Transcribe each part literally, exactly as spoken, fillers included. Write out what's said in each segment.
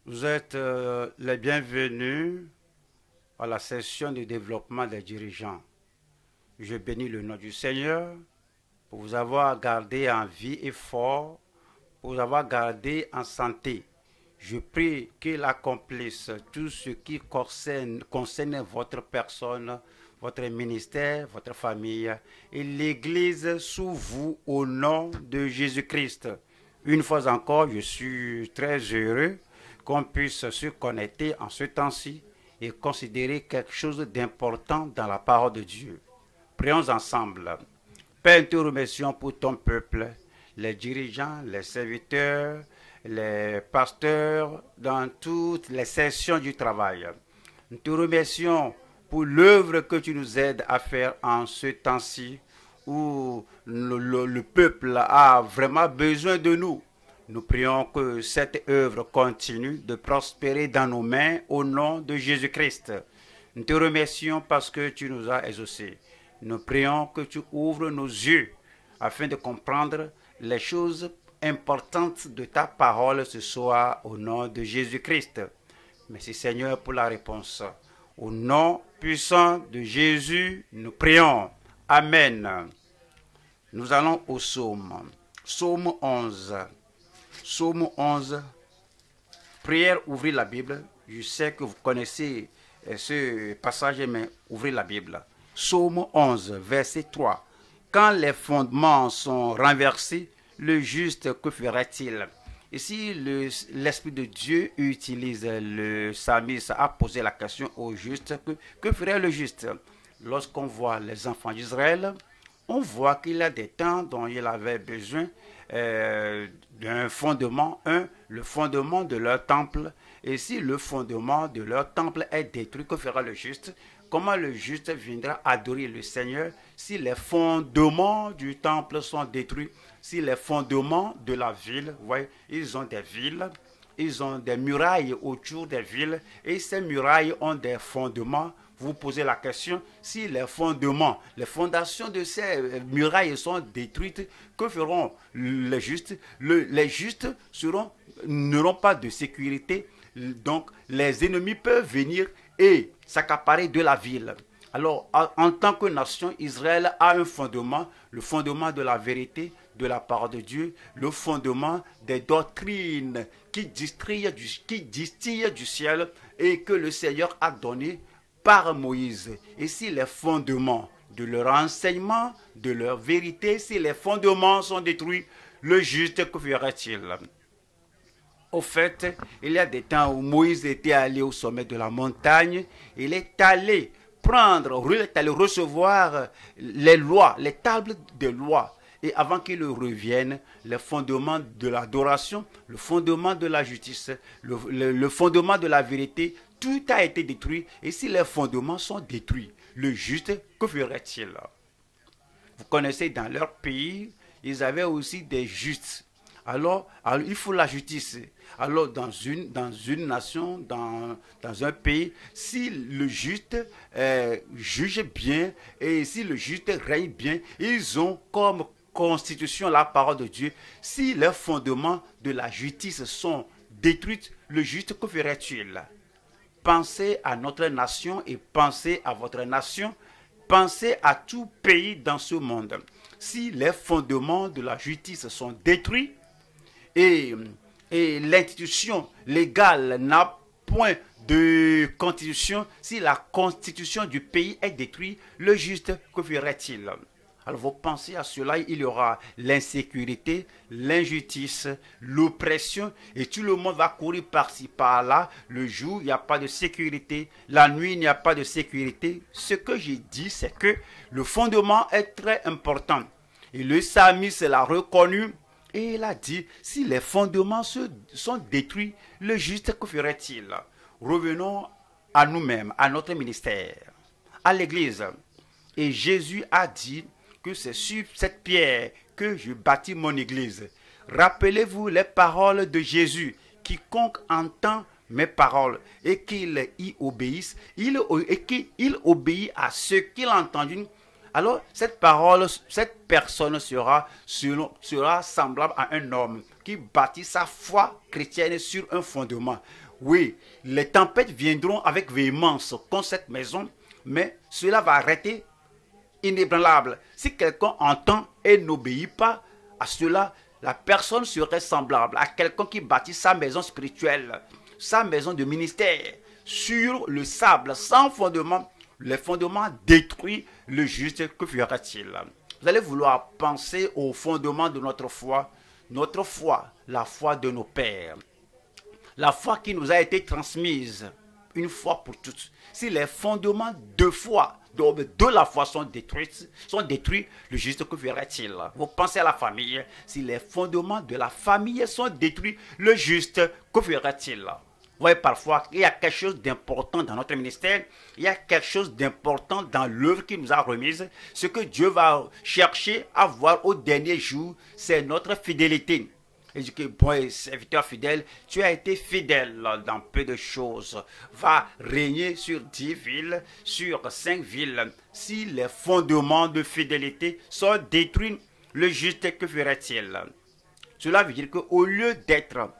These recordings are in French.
Vous êtes euh, les bienvenus à la session de développement des dirigeants. Je bénis le nom du Seigneur pour vous avoir gardé en vie et fort, pour vous avoir gardé en santé. Je prie qu'il accomplisse tout ce qui concerne, concerne votre personne, votre ministère, votre famille et l'Église sous vous au nom de Jésus-Christ. Une fois encore, je suis très heureux qu'on puisse se connecter en ce temps-ci et considérer quelque chose d'important dans la parole de Dieu. Prions ensemble. Père, nous te remercions pour ton peuple, les dirigeants, les serviteurs, les pasteurs dans toutes les sessions du travail. Nous te remercions pour l'œuvre que tu nous aides à faire en ce temps-ci où le, le, le peuple a vraiment besoin de nous. Nous prions que cette œuvre continue de prospérer dans nos mains au nom de Jésus-Christ. Nous te remercions parce que tu nous as exaucés. Nous prions que tu ouvres nos yeux afin de comprendre les choses importantes de ta parole ce soir au nom de Jésus-Christ. Merci Seigneur pour la réponse. Au nom puissant de Jésus, nous prions. Amen. Nous allons au psaume. Psaume onze. Psaume onze. Prière, ouvrez la Bible. Je sais que vous connaissez ce passage, mais ouvrez la Bible. Psaume onze, verset trois. Quand les fondements sont renversés, le juste, que fera-t-il? Ici, l'Esprit de Dieu utilise le psalmiste à poser la question au juste. Que, que ferait le juste? Lorsqu'on voit les enfants d'Israël, on voit qu'il y a des temps dont il avait besoin euh, d'un fondement. Un, le fondement de leur temple. Et si le fondement de leur temple est détruit, que fera le juste? Comment le juste viendra adorer le Seigneur si les fondements du temple sont détruits? Si les fondements de la ville, vous voyez, ils ont des villes, ils ont des murailles autour des villes, et ces murailles ont des fondements. Vous posez la question, si les fondements, les fondations de ces murailles sont détruites, que feront les justes? Le, Les justes seront, n'auront pas de sécurité, donc les ennemis peuvent venir et s'accaparer de la ville. Alors, en tant que nation, Israël a un fondement, le fondement de la vérité, de la parole de Dieu, le fondement des doctrines qui distillent du, qui distillent du ciel et que le Seigneur a donné par Moïse. Et si les fondements de leur enseignement, de leur vérité, si les fondements sont détruits, le juste, que fera-t-il? Au fait, il y a des temps où Moïse était allé au sommet de la montagne, il est allé prendre, il est allé recevoir les lois, les tables de lois. Et avant qu'il revienne, le fondement de l'adoration, le fondement de la justice, le, le, le fondement de la vérité, tout a été détruit. Et si les fondements sont détruits, le juste, que ferait-il? Vous connaissez, dans leur pays, ils avaient aussi des justes. Alors, alors, il faut la justice. Alors, dans une, dans une nation, dans, dans un pays, si le juste euh, juge bien et si le juste règne bien, ils ont comme constitution la parole de Dieu. Si les fondements de la justice sont détruits, le juste, que ferait-il? Pensez à notre nation et pensez à votre nation. Pensez à tout pays dans ce monde. Si les fondements de la justice sont détruits, et, et l'institution légale n'a point de constitution, si la constitution du pays est détruite, le juste, que ferait-il? Alors vous pensez à cela, il y aura l'insécurité, l'injustice, l'oppression, et tout le monde va courir par-ci, par-là. Le jour, il n'y a pas de sécurité, la nuit, il n'y a pas de sécurité. Ce que j'ai dit, c'est que le fondement est très important. Et le psalmiste l'a reconnu. Et il a dit, si les fondements se, sont détruits, le juste, que ferait-il? Revenons à nous-mêmes, à notre ministère, à l'église. Et Jésus a dit que c'est sur cette pierre que je bâtis mon église. Rappelez-vous les paroles de Jésus. Quiconque entend mes paroles et qu'il y obéisse, il, et qu'il obéit à ce qu'il a entendu, alors cette parole, cette personne sera, selon, sera semblable à un homme qui bâtit sa foi chrétienne sur un fondement. Oui, les tempêtes viendront avec véhémence contre cette maison, mais cela va arrêter inébranlable. Si quelqu'un entend et n'obéit pas à cela, la personne serait semblable à quelqu'un qui bâtit sa maison spirituelle, sa maison de ministère, sur le sable, sans fondement. Les fondements détruits, le juste, que fera-t-il? Vous allez vouloir penser au fondement de notre foi, notre foi, la foi de nos pères, la foi qui nous a été transmise une fois pour toutes. Si les fondements de foi, de, de la foi sont détruits, sont détruits, le juste, que fera-t-il? Vous pensez à la famille, si les fondements de la famille sont détruits, le juste, que fera-t-il? Vous voyez, parfois, il y a quelque chose d'important dans notre ministère, il y a quelque chose d'important dans l'œuvre qu'il nous a remise. Ce que Dieu va chercher à voir au dernier jour, c'est notre fidélité. Et dit que, bon, serviteur fidèle, tu as été fidèle dans peu de choses. Va régner sur dix villes, sur cinq villes. Si les fondements de fidélité sont détruits, le juste, que ferait-il? Cela veut dire qu'au lieu d'être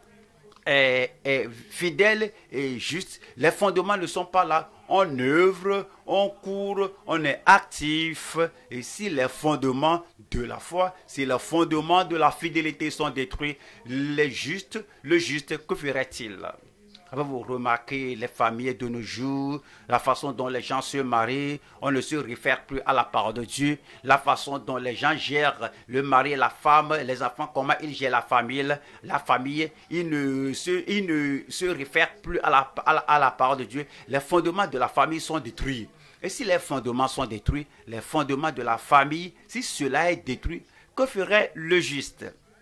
est, est fidèle et juste, les fondements ne sont pas là. On œuvre, on court, on est actif. Et si les fondements de la foi, si les fondements de la fidélité sont détruits, les justes, le juste, que ferait-il? Avez-vous remarqué les familles de nos jours, la façon dont les gens se marient, on ne se réfère plus à la parole de Dieu, la façon dont les gens gèrent le mari et la femme, les enfants, comment ils gèrent la famille, la famille, ils ne se, ils ne se réfèrent plus à la, à, la, à la parole de Dieu. Les fondements de la famille sont détruits. Et si les fondements sont détruits, les fondements de la famille, si cela est détruit, que ferait le juste?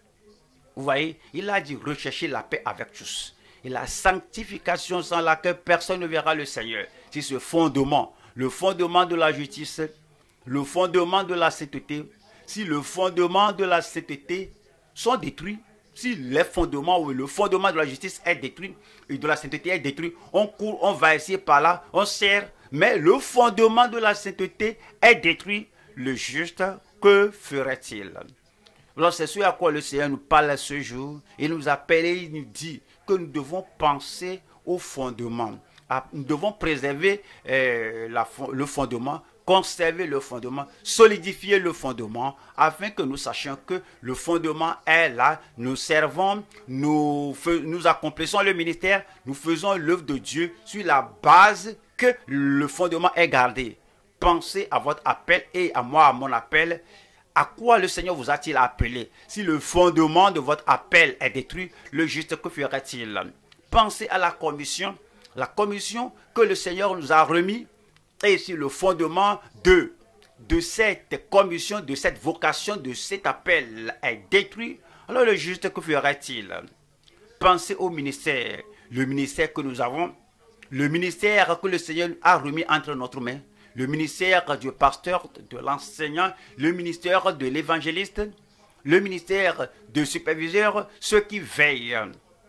Vous voyez, il a dit rechercher la paix avec tous. Et la sanctification sans laquelle personne ne verra le Seigneur. C'est ce fondement, le fondement de la justice, le fondement de la sainteté. Si le fondement de la sainteté sont détruits, si les fondements ou le fondement de la justice est détruit et de la sainteté est détruit, on court, on va ici par là, on sert, mais le fondement de la sainteté est détruit, le juste, que ferait-il? Alors c'est ce à quoi le Seigneur nous parle ce jour. Il nous appelle et il nous dit que nous devons penser au fondement. Nous devons préserver euh, la, le fondement, conserver le fondement, solidifier le fondement, afin que nous sachions que le fondement est là. Nous servons, nous, nous accomplissons le ministère, nous faisons l'œuvre de Dieu sur la base que le fondement est gardé. Pensez à votre appel et à moi, à mon appel. À quoi le Seigneur vous a-t-il appelé? Si le fondement de votre appel est détruit, le juste, que ferait-il? Pensez à la commission, la commission que le Seigneur nous a remis. Et si le fondement de, de cette commission, de cette vocation, de cet appel est détruit, alors le juste, que ferait-il? Pensez au ministère, le ministère que nous avons, le ministère que le Seigneur a remis entre notre main. Le ministère du pasteur, de l'enseignant, le ministère de l'évangéliste, le ministère de superviseur, ceux qui veillent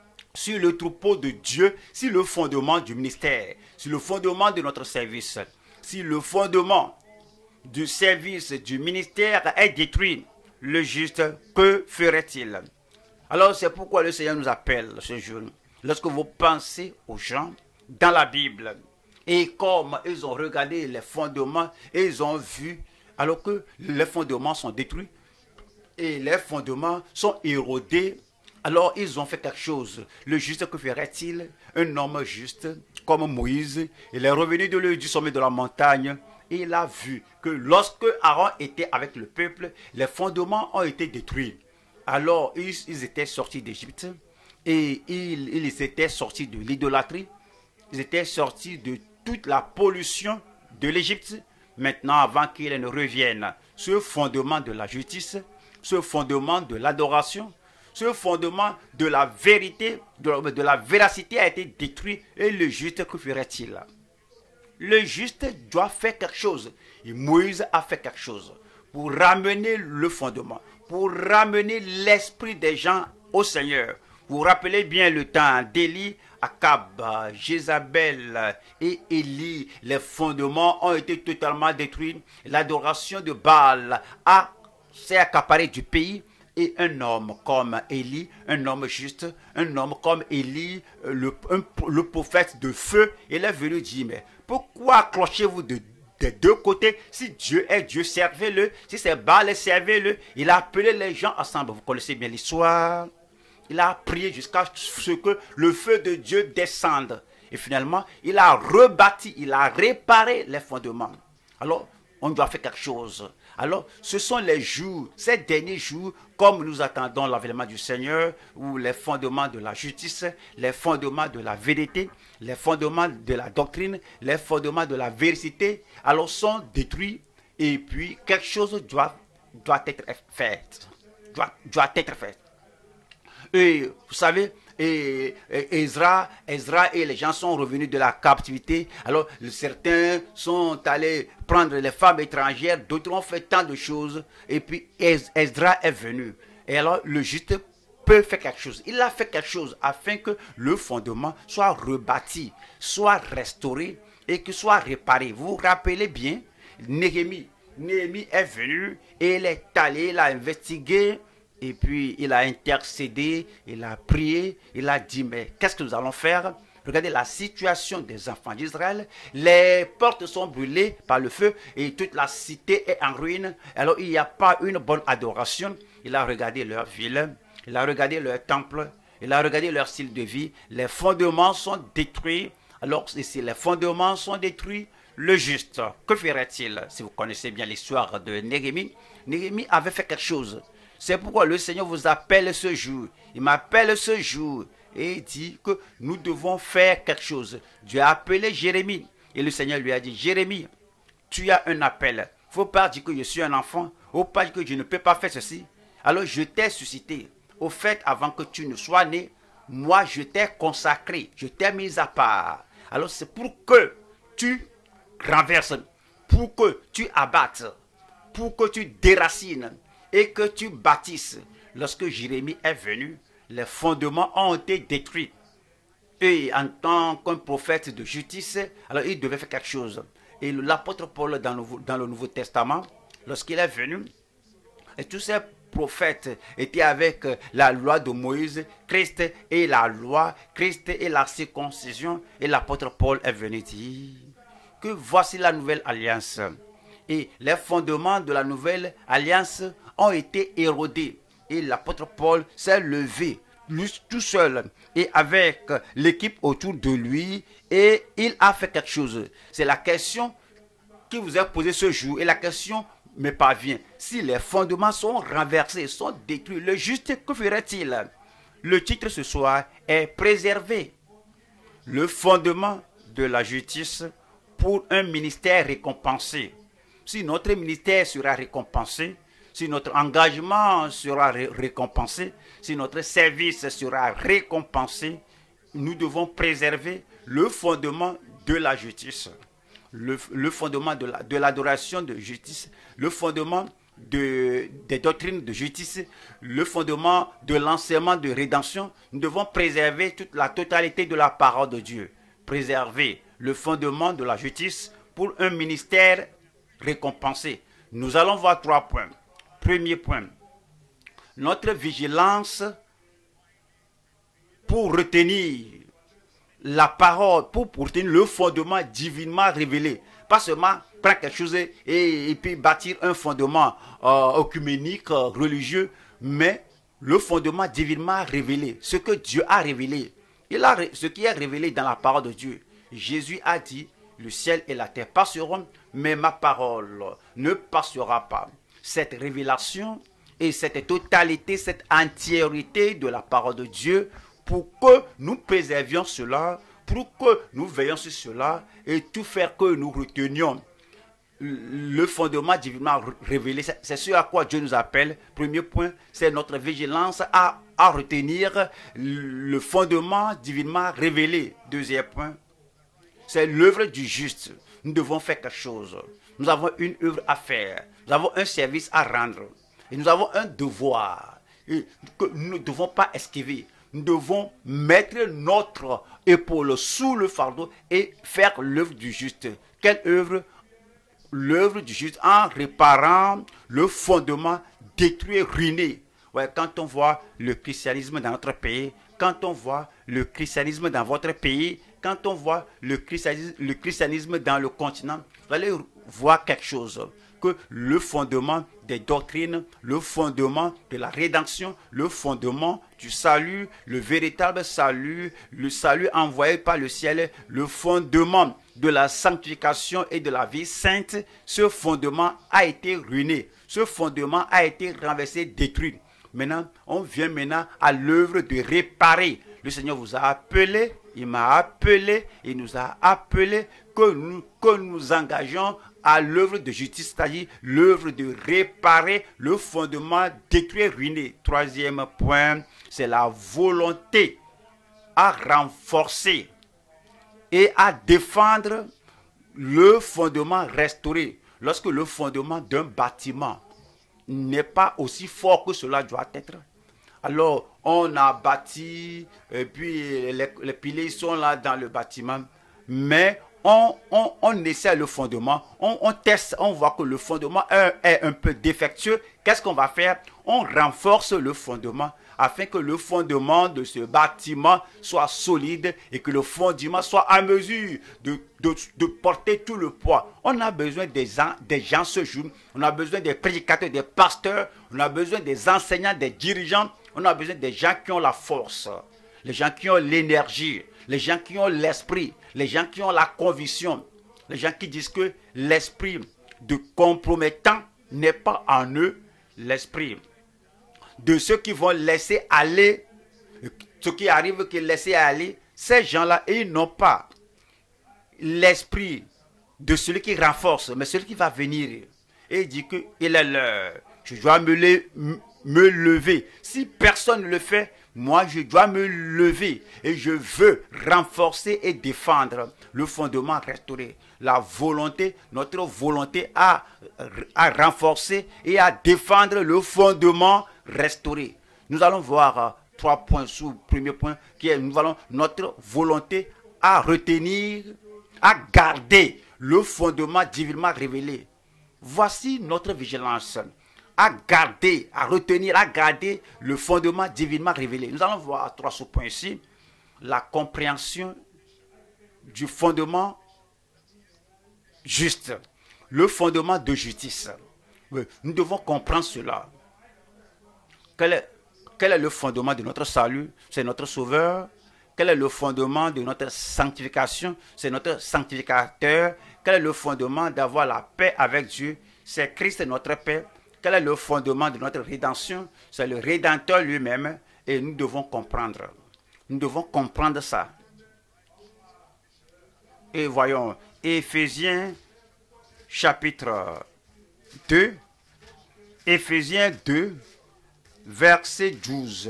sur le troupeau de Dieu, si le fondement du ministère, si le fondement de notre service, si le fondement du service du ministère est détruit, le juste, que ferait-il? Alors c'est pourquoi le Seigneur nous appelle ce jour. Lorsque vous pensez aux gens dans la Bible, et comme ils ont regardé les fondements, et ils ont vu, alors que les fondements sont détruits, et les fondements sont érodés, alors ils ont fait quelque chose. Le juste, que ferait-il? Un homme juste, comme Moïse, il est revenu de le, du sommet de la montagne, et il a vu que lorsque Aaron était avec le peuple, les fondements ont été détruits. Alors ils, ils étaient sortis d'Égypte, et ils, ils étaient sortis de l'idolâtrie, ils étaient sortis de toute la pollution de l'Égypte. Maintenant, avant qu'ils ne reviennent, ce fondement de la justice, ce fondement de l'adoration, ce fondement de la vérité, de, de la véracité a été détruit. Et le juste, que ferait-il? Le juste doit faire quelque chose. Et Moïse a fait quelque chose pour ramener le fondement, pour ramener l'esprit des gens au Seigneur, Vous vous rappelez bien le temps d'Élie, Akab, Jézabel et Élie. Les fondements ont été totalement détruits. L'adoration de Baal a s'est accaparée du pays. Et un homme comme Élie, un homme juste, un homme comme Élie, le, un, le prophète de feu, il est venu dire, mais pourquoi accrochez-vous de, des deux côtés? Si Dieu est Dieu, servez-le. Si c'est Baal, servez-le. Il a appelé les gens ensemble. Vous connaissez bien l'histoire. Il a prié jusqu'à ce que le feu de Dieu descende. Et finalement, il a rebâti, il a réparé les fondements. Alors, on doit faire quelque chose. Alors, ce sont les jours, ces derniers jours, comme nous attendons l'avènement du Seigneur, où les fondements de la justice, les fondements de la vérité, les fondements de la doctrine, les fondements de la vérité, alors sont détruits, et puis quelque chose doit, doit être fait. Doit, doit être fait. Et vous savez, et, et Ezra, Ezra et les gens sont revenus de la captivité. Alors certains sont allés prendre les femmes étrangères, d'autres ont fait tant de choses. Et puis Ezra est venu. Et alors le juste peut faire quelque chose. Il a fait quelque chose afin que le fondement soit rebâti, soit restauré et que soit réparé. Vous vous rappelez bien, Néhémie, Néhémie est venu et il est allé, il a investigué. Et puis, il a intercédé, il a prié, il a dit, mais qu'est-ce que nous allons faire? Regardez la situation des enfants d'Israël. Les portes sont brûlées par le feu et toute la cité est en ruine. Alors, il n'y a pas une bonne adoration. Il a regardé leur ville, il a regardé leur temple, il a regardé leur style de vie. Les fondements sont détruits. Alors, si les fondements sont détruits, le juste, que ferait-il? Si vous connaissez bien l'histoire de Néhémie, Néhémie avait fait quelque chose. C'est pourquoi le Seigneur vous appelle ce jour. Il m'appelle ce jour et dit que nous devons faire quelque chose. Dieu a appelé Jérémie et le Seigneur lui a dit, Jérémie, tu as un appel. Il ne faut pas dire que je suis un enfant. Il ne faut pas dire que je ne peux pas faire ceci. Alors je t'ai suscité. Au fait, avant que tu ne sois né, moi je t'ai consacré. Je t'ai mis à part. Alors c'est pour que tu renverses, pour que tu abattes, pour que tu déracines et que tu bâtisses. Lorsque Jérémie est venu, les fondements ont été détruits. Et en tant qu'un prophète de justice, alors il devait faire quelque chose. Et l'apôtre Paul, dans le, dans le Nouveau Testament, lorsqu'il est venu, et tous ces prophètes étaient avec la loi de Moïse, Christ et la loi, Christ et la circoncision. Et l'apôtre Paul est venu dire que voici la nouvelle alliance. Et les fondements de la nouvelle alliance ont été érodés. Et l'apôtre Paul s'est levé, lui tout seul, et avec l'équipe autour de lui, et il a fait quelque chose. C'est la question qui vous est posée ce jour, et la question me parvient. Si les fondements sont renversés, sont détruits, le juste, que ferait-il? Le titre ce soir est préservé. Le fondement de la justice pour un ministère récompensé. Si notre ministère sera récompensé, si notre engagement sera ré récompensé, si notre service sera récompensé, nous devons préserver le fondement de la justice, le, le fondement de l'adoration la, de, de justice, le fondement de, des doctrines de justice, le fondement de l'enseignement de rédemption. Nous devons préserver toute la totalité de la parole de Dieu. Préserver le fondement de la justice pour un ministère récompensé. Nous allons voir trois points. Premier point, notre vigilance pour retenir la parole, pour retenir le fondement divinement révélé. Pas seulement prendre quelque chose et, et puis bâtir un fondement euh, œcuménique, euh, religieux, mais le fondement divinement révélé, ce que Dieu a révélé. Il a, ce qui est révélé dans la parole de Dieu. Jésus a dit, le ciel et la terre passeront, mais ma parole ne passera pas. Cette révélation et cette totalité, cette entièreté de la parole de Dieu, pour que nous préservions cela, pour que nous veillions sur cela et tout faire que nous retenions le fondement divinement révélé. C'est ce à quoi Dieu nous appelle. Premier point, c'est notre vigilance à, à retenir le fondement divinement révélé. Deuxième point, c'est l'œuvre du juste. Nous devons faire quelque chose. Nous avons une œuvre à faire. Nous avons un service à rendre. Et nous avons un devoir et que nous ne devons pas esquiver. nous devons mettre notre épaule sous le fardeau et faire l'œuvre du juste. Quelle œuvre? L'œuvre du juste en réparant le fondement détruit, ruiné. Ouais, quand on voit le christianisme dans notre pays, quand on voit le christianisme dans votre pays, quand on voit le christianisme, le christianisme dans le continent, vous allez voir quelque chose. Que le fondement des doctrines, le fondement de la rédemption, le fondement du salut, le véritable salut, le salut envoyé par le ciel, le fondement de la sanctification et de la vie sainte, ce fondement a été ruiné. Ce fondement a été renversé, détruit. Maintenant, on vient maintenant à l'œuvre de réparer. Le Seigneur vous a appelé, il m'a appelé, il nous a appelé que nous, que nous engageons à l'œuvre de justice, c'est-à-dire l'œuvre de réparer le fondement détruit, ruiné. Troisième point, c'est la volonté à renforcer et à défendre le fondement restauré. Lorsque le fondement d'un bâtiment n'est pas aussi fort que cela doit être, alors on a bâti, et puis les, les piliers sont là dans le bâtiment, mais on, on, on essaie le fondement, on, on teste, on voit que le fondement est, est un peu défectueux. Qu'est-ce qu'on va faire? On renforce le fondement afin que le fondement de ce bâtiment soit solide et que le fondement soit à mesure de, de, de porter tout le poids. On a besoin des gens, des gens ce jour, on a besoin des prédicateurs, des pasteurs, on a besoin des enseignants, des dirigeants, on a besoin des gens qui ont la force, les gens qui ont l'énergie, les gens qui ont l'esprit, les gens qui ont la conviction, les gens qui disent que l'esprit de compromettant n'est pas en eux, l'esprit de ceux qui vont laisser aller, ce qui arrive qui laisser aller, ces gens-là, ils n'ont pas l'esprit de celui qui renforce, mais celui qui va venir et dit qu'il est l'heure, je dois me, le, me lever. Si personne ne le fait, moi je dois me lever et je veux renforcer et défendre le fondement restauré. La volonté, notre volonté à, à renforcer et à défendre le fondement restauré. Nous allons voir euh, trois points sous le premier point qui est nous allons notre volonté à retenir, à garder le fondement divinement révélé. Voici notre vigilance. À garder, à retenir, à garder le fondement divinement révélé. Nous allons voir trois sous-points ici. La compréhension du fondement juste. Le fondement de justice. Nous devons comprendre cela. Quel est, quel est le fondement de notre salut? C'est notre sauveur. Quel est le fondement de notre sanctification? C'est notre sanctificateur. Quel est le fondement d'avoir la paix avec Dieu? C'est Christ notre paix. Quel est le fondement de notre rédemption? C'est le Rédempteur lui-même et nous devons comprendre. Nous devons comprendre ça. Et voyons, Éphésiens chapitre deux, Éphésiens deux, verset douze.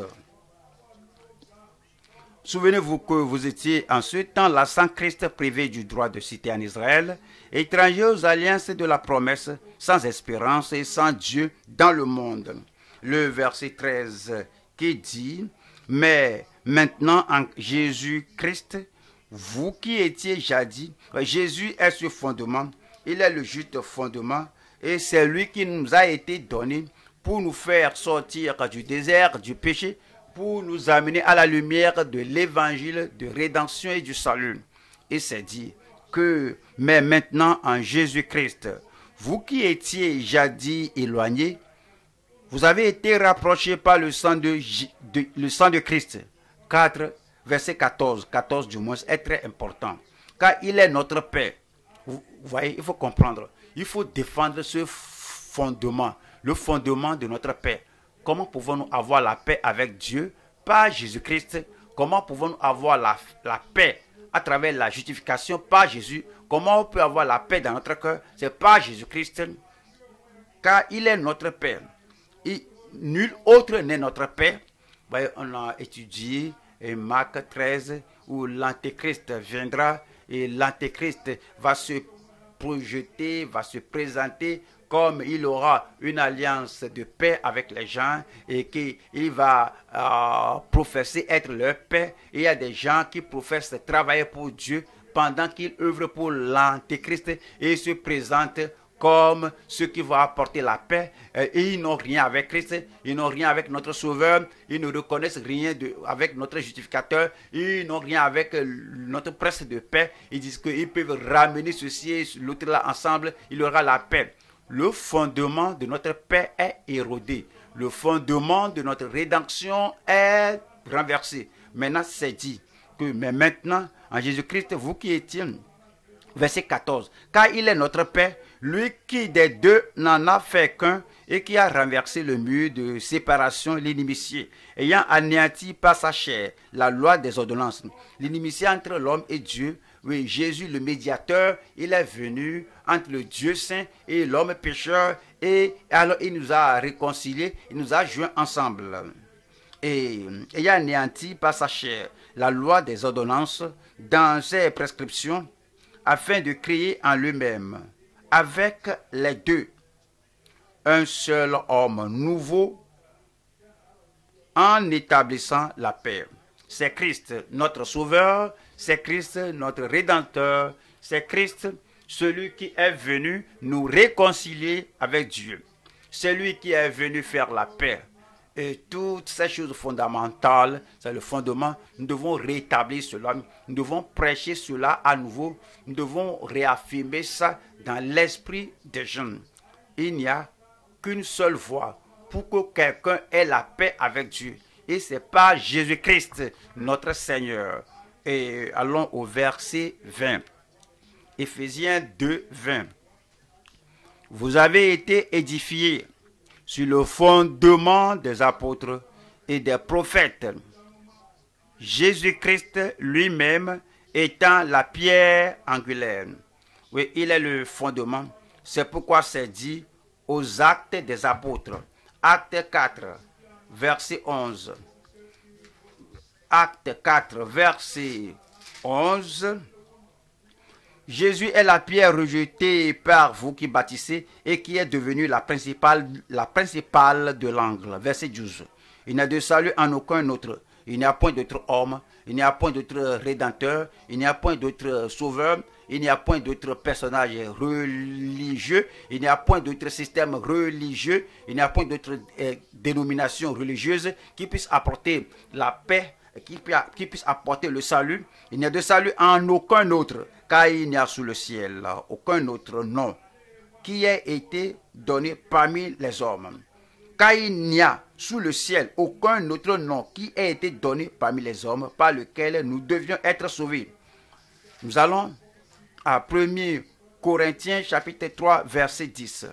Souvenez-vous que vous étiez en ce temps là sans Christ, privé du droit de cité en Israël, étrangers aux alliances de la promesse, sans espérance et sans Dieu dans le monde. Le verset treize qui dit, mais maintenant en Jésus-Christ, vous qui étiez jadis, Jésus est ce fondement, il est le juste fondement, et c'est lui qui nous a été donné pour nous faire sortir du désert du péché, pour nous amener à la lumière de l'évangile de rédemption et du salut. Et c'est dit que, mais maintenant en Jésus-Christ, vous qui étiez jadis éloignés, vous avez été rapprochés par le sang de, de, le sang de Christ. quatre, verset quatorze, quatorze du moins, est très important. Car il est notre paix. Vous voyez, il faut comprendre. Il faut défendre ce fondement, le fondement de notre paix. Comment pouvons-nous avoir la paix avec Dieu par Jésus-Christ? Comment pouvons-nous avoir la, la paix à travers la justification par Jésus? Comment on peut avoir la paix dans notre cœur? C'est par Jésus-Christ. Car il est notre paix. Et nul autre n'est notre paix. Voyez, on a étudié Marc treize où l'antéchrist viendra et l'antéchrist va se projeter, va se présenter comme il aura une alliance de paix avec les gens et qu'il va euh, professer être leur paix. Il y a des gens qui professent travailler pour Dieu pendant qu'ils œuvrent pour l'Antéchrist et se présentent comme ceux qui vont apporter la paix. Et ils n'ont rien avec Christ, ils n'ont rien avec notre Sauveur, ils ne reconnaissent rien de, avec notre justificateur, ils n'ont rien avec notre prince de paix. Ils disent qu'ils peuvent ramener ceci et l'autre là ensemble, il y aura la paix. Le fondement de notre paix est érodé. Le fondement de notre rédemption est renversé. Maintenant, c'est dit que, mais maintenant, en Jésus-Christ, vous qui étiez, verset quatorze, car il est notre paix, lui qui des deux n'en a fait qu'un et qui a renversé le mur de séparation, l'inimitié, ayant anéanti par sa chair la loi des ordonnances. L'inimitié entre l'homme et Dieu, oui, Jésus le médiateur, il est venu entre le Dieu saint et l'homme pécheur, et alors il nous a réconciliés, il nous a joints ensemble. Et ayant anéanti par sa chair la loi des ordonnances dans ses prescriptions, afin de créer en lui-même, avec les deux, un seul homme nouveau, en établissant la paix. C'est Christ notre Sauveur, c'est Christ notre Rédempteur, c'est Christ celui qui est venu nous réconcilier avec Dieu. C'est lui qui est venu faire la paix. Et toutes ces choses fondamentales, c'est le fondement. Nous devons rétablir cela. Nous devons prêcher cela à nouveau. Nous devons réaffirmer ça dans l'esprit des jeunes. Il n'y a qu'une seule voie pour que quelqu'un ait la paix avec Dieu. Et c'est par Jésus-Christ, notre Seigneur. Et allons au verset vingt. Éphésiens deux, vingt. Vous avez été édifiés sur le fondement des apôtres et des prophètes, Jésus-Christ lui-même étant la pierre angulaire. Oui, il est le fondement. C'est pourquoi c'est dit aux actes des apôtres. Acte quatre, verset onze. Acte quatre, verset onze. Jésus est la pierre rejetée par vous qui bâtissez et qui est devenue la principale, la principale de l'angle. Verset douze. Il n'y a de salut en aucun autre. Il n'y a point d'autre homme, il n'y a point d'autre rédempteur, il n'y a point d'autre sauveur, il n'y a point d'autre personnage religieux, il n'y a point d'autre système religieux, il n'y a point d'autre euh, dénomination religieuse qui puisse apporter la paix, qui, qui puisse apporter le salut. Il n'y a de salut en aucun autre, car il n'y a sous le ciel aucun autre nom qui ait été donné parmi les hommes. Car il n'y a sous le ciel aucun autre nom qui ait été donné parmi les hommes par lequel nous devions être sauvés. Nous allons à premier Corinthiens chapitre trois verset dix.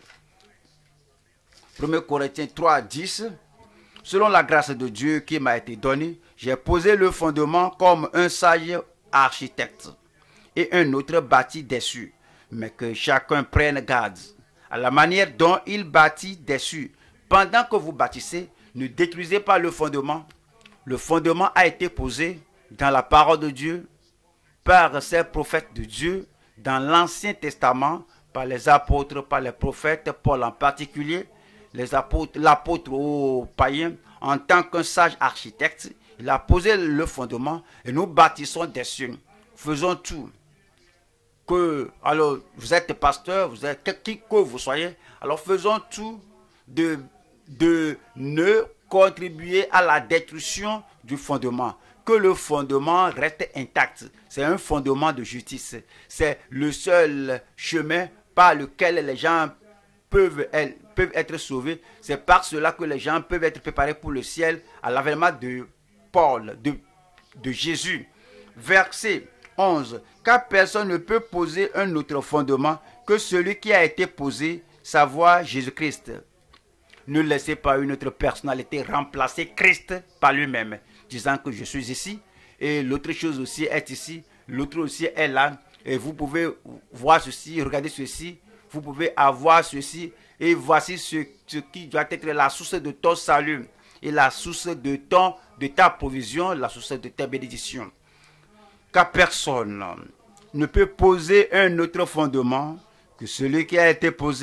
premier Corinthiens trois, dix. Selon la grâce de Dieu qui m'a été donnée, j'ai posé le fondement comme un sage architecte et un autre bâtit dessus, mais que chacun prenne garde à la manière dont il bâtit dessus. Pendant que vous bâtissez, ne détruisez pas le fondement. Le fondement a été posé dans la parole de Dieu, par ces prophètes de Dieu, dans l'Ancien Testament, par les apôtres, par les prophètes, Paul en particulier, les apôtres, l'apôtre aux païens, en tant qu'un sage architecte, il a posé le fondement et nous bâtissons dessus. Faisons tout. Que, alors, vous êtes pasteur, vous êtes qui que vous soyez, alors faisons tout de, de ne contribuer à la destruction du fondement. Que le fondement reste intact. C'est un fondement de justice. C'est le seul chemin par lequel les gens peuvent, peuvent être sauvés. C'est par cela que les gens peuvent être préparés pour le ciel à l'avènement de Paul, de, de Jésus. Verset onze. Car personne ne peut poser un autre fondement que celui qui a été posé, savoir Jésus-Christ. Ne laissez pas une autre personnalité remplacer Christ par lui-même, disant que je suis ici, et l'autre chose aussi est ici, l'autre aussi est là, et vous pouvez voir ceci, regarder ceci, vous pouvez avoir ceci, et voici ce, ce qui doit être la source de ton salut, et la source de, ton, de ta provision, la source de ta bénédiction. Car personne ne peut poser un autre fondement que celui qui a été posé,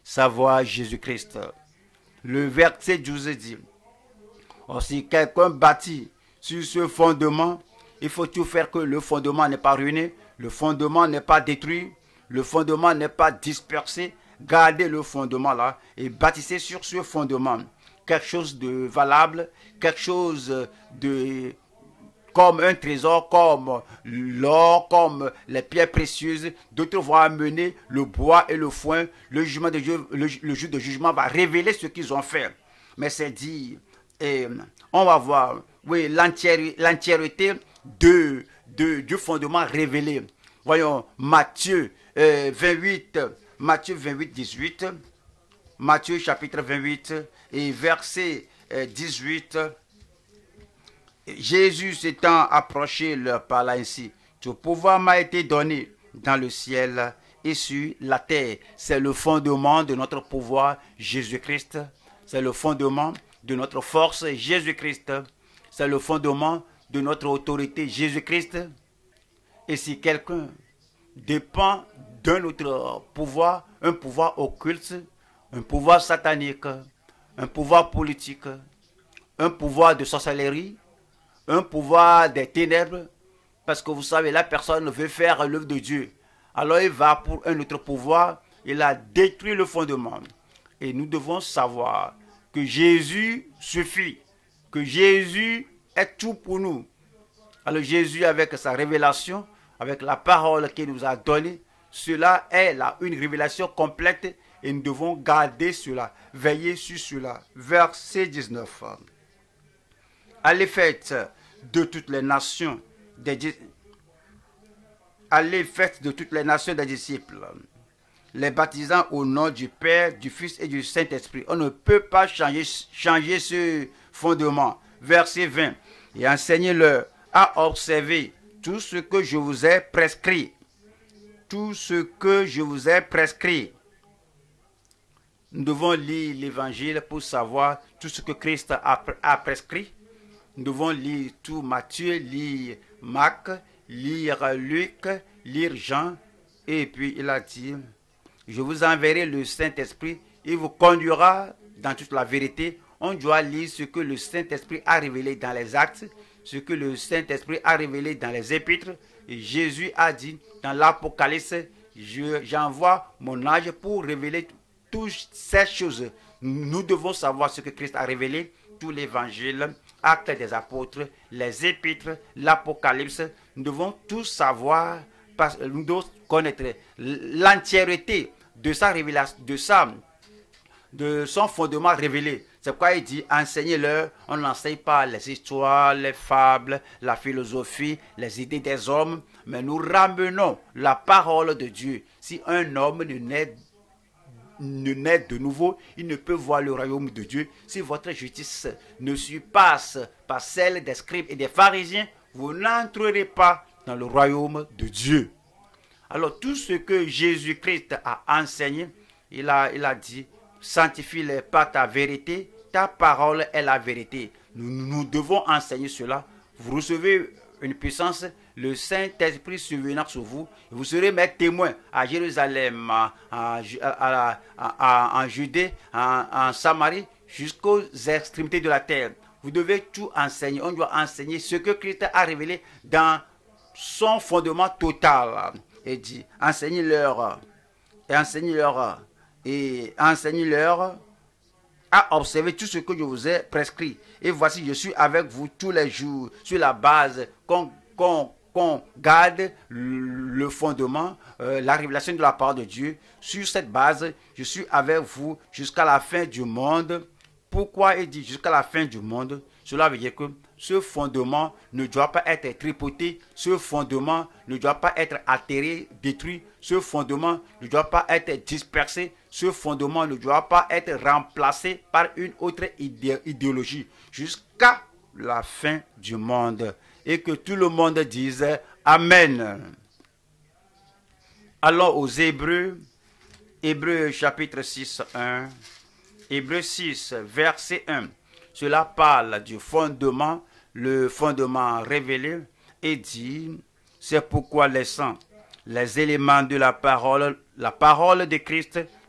savoir Jésus-Christ. Le verset douze dit, or, si quelqu'un bâtit sur ce fondement, il faut tout faire que le fondement n'est pas ruiné, le fondement n'est pas détruit, le fondement n'est pas dispersé. Gardez le fondement là et bâtissez sur ce fondement quelque chose de valable, quelque chose de comme un trésor, comme l'or, comme les pierres précieuses. D'autres vont amener le bois et le foin. Le jugement de Dieu, le, le jour de jugement va révéler ce qu'ils ont fait. Mais c'est dit, et on va voir, oui, l'entièreté de, de, du fondement révélé. Voyons, Matthieu euh, vingt-huit, Matthieu vingt-huit, dix-huit, Matthieu chapitre vingt-huit et verset euh, dix-huit. Jésus s'étant approché leur parla ainsi, tout pouvoir m'a été donné dans le ciel et sur la terre. C'est le fondement de notre pouvoir, Jésus-Christ. C'est le fondement de notre force, Jésus-Christ. C'est le fondement de notre autorité, Jésus-Christ. Et si quelqu'un dépend d'un autre pouvoir, un pouvoir occulte, un pouvoir satanique, un pouvoir politique, un pouvoir de sorcellerie, un pouvoir des ténèbres, parce que vous savez, la personne veut faire l'œuvre de Dieu. Alors il va pour un autre pouvoir, il a détruit le fondement. Et nous devons savoir que Jésus suffit, que Jésus est tout pour nous. Alors Jésus, avec sa révélation, avec la parole qu'il nous a donnée, cela est là une révélation complète et nous devons garder cela, veiller sur cela. Verset dix-neuf. Allez faites de toutes les nations des Allez faites de toutes les nations des disciples, les baptisant au nom du Père, du Fils et du Saint-Esprit. On ne peut pas changer, changer ce fondement. Verset vingt. Et enseignez-leur à observer tout ce que je vous ai prescrit. Tout ce que je vous ai prescrit. Nous devons lire l'évangile pour savoir tout ce que Christ a, a prescrit. Nous devons lire tout Matthieu, lire Marc, lire Luc, lire Jean. Et puis il a dit, je vous enverrai le Saint-Esprit, il vous conduira dans toute la vérité. On doit lire ce que le Saint-Esprit a révélé dans les actes, ce que le Saint-Esprit a révélé dans les épîtres. Et Jésus a dit dans l'Apocalypse, j'envoie mon ange pour révéler toutes ces choses. Nous devons savoir ce que Christ a révélé, tout l'évangile, actes des apôtres, les épîtres, l'Apocalypse. Nous devons tout savoir, parce que nous devons connaître l'entièreté de sa révélation, de sa, de son fondement révélé. C'est pourquoi il dit, enseignez-leur. On n'enseigne pas les histoires, les fables, la philosophie, les idées des hommes, mais nous ramenons la parole de Dieu. Si un homme ne naît ne naît de nouveau, il ne peut voir le royaume de Dieu. Si votre justice ne surpasse pas celle des scribes et des pharisiens, vous n'entrerez pas dans le royaume de Dieu. Alors tout ce que Jésus-Christ a enseigné, il a, il a dit, sanctifie-les par ta vérité, ta parole est la vérité. Nous, nous devons enseigner cela. Vous recevez une puissance, le Saint-Esprit survenant sur vous, vous serez mes témoins à Jérusalem, à, à, à, à, en Judée, en, en Samarie, jusqu'aux extrémités de la terre. Vous devez tout enseigner. On doit enseigner ce que Christ a révélé dans son fondement total. Et dit, enseignez-leur, et enseignez-leur, et enseignez-leur à observer tout ce que je vous ai prescrit. Et voici, je suis avec vous tous les jours, sur la base qu'on qu'on qu'on garde le fondement, euh, la révélation de la parole de Dieu. Sur cette base, je suis avec vous jusqu'à la fin du monde. Pourquoi il dit jusqu'à la fin du monde? Cela veut dire que ce fondement ne doit pas être tripoté, ce fondement ne doit pas être altéré, détruit, ce fondement ne doit pas être dispersé, ce fondement ne doit pas être remplacé par une autre idé idéologie jusqu'à la fin du monde. Et que tout le monde dise Amen. Allons aux Hébreux, Hébreux chapitre six, un. Hébreux six, verset un. Cela parle du fondement, le fondement révélé, et dit, c'est pourquoi laissant les éléments de la parole, la parole de Christ,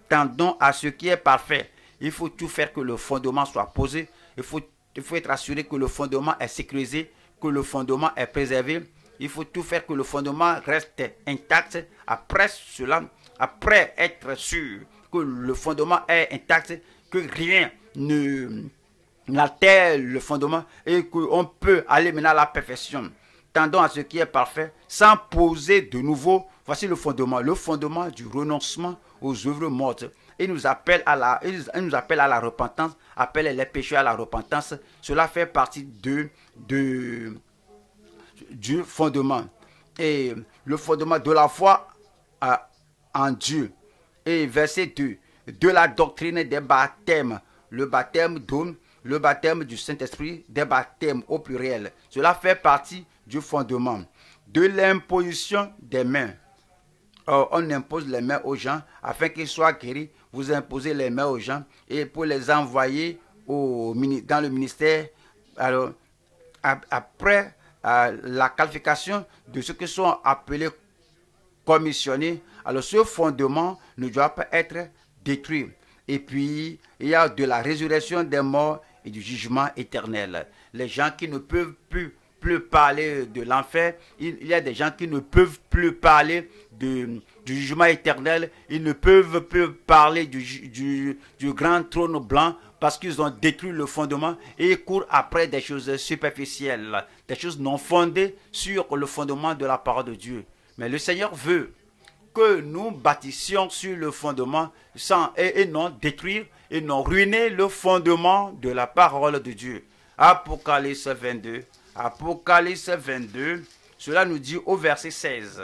tendons à ce qui est parfait. Il faut tout faire que le fondement soit posé. Il faut, il faut être assuré que le fondement est sécurisé, que le fondement est préservé. Il faut tout faire que le fondement reste intact. Après cela, après être sûr que le fondement est intact, que rien ne n'altère le fondement et qu'on peut aller maintenant à la perfection. Tendons à ce qui est parfait, sans poser de nouveau. Voici le fondement, le fondement du renoncement aux œuvres mortes. Il nous appelle à la, il nous appelle à la repentance, appelle les pécheurs à la repentance. Cela fait partie de, de, du fondement. Et le fondement de la foi à, en Dieu. Et verset deux, de la doctrine des baptêmes. Le baptême d'eau, le baptême du Saint-Esprit, des baptêmes au pluriel. Cela fait partie du fondement. De l'imposition des mains. Or, on impose les mains aux gens afin qu'ils soient guéris. Vous imposez les mains aux gens et pour les envoyer au, dans le ministère. Alors, après la qualification de ceux qui sont appelés commissionnés, alors ce fondement ne doit pas être détruit. Et puis, il y a de la résurrection des morts et du jugement éternel. Les gens qui ne peuvent plus plus parler de l'enfer, il, il y a des gens qui ne peuvent plus parler de, du jugement éternel, ils ne peuvent plus parler du, du, du grand trône blanc parce qu'ils ont détruit le fondement et ils courent après des choses superficielles, des choses non fondées sur le fondement de la parole de Dieu. Mais le Seigneur veut que nous bâtissions sur le fondement sans, et, et non détruire et non ruiner le fondement de la parole de Dieu. Apocalypse vingt-deux. Apocalypse vingt-deux, cela nous dit au verset seize.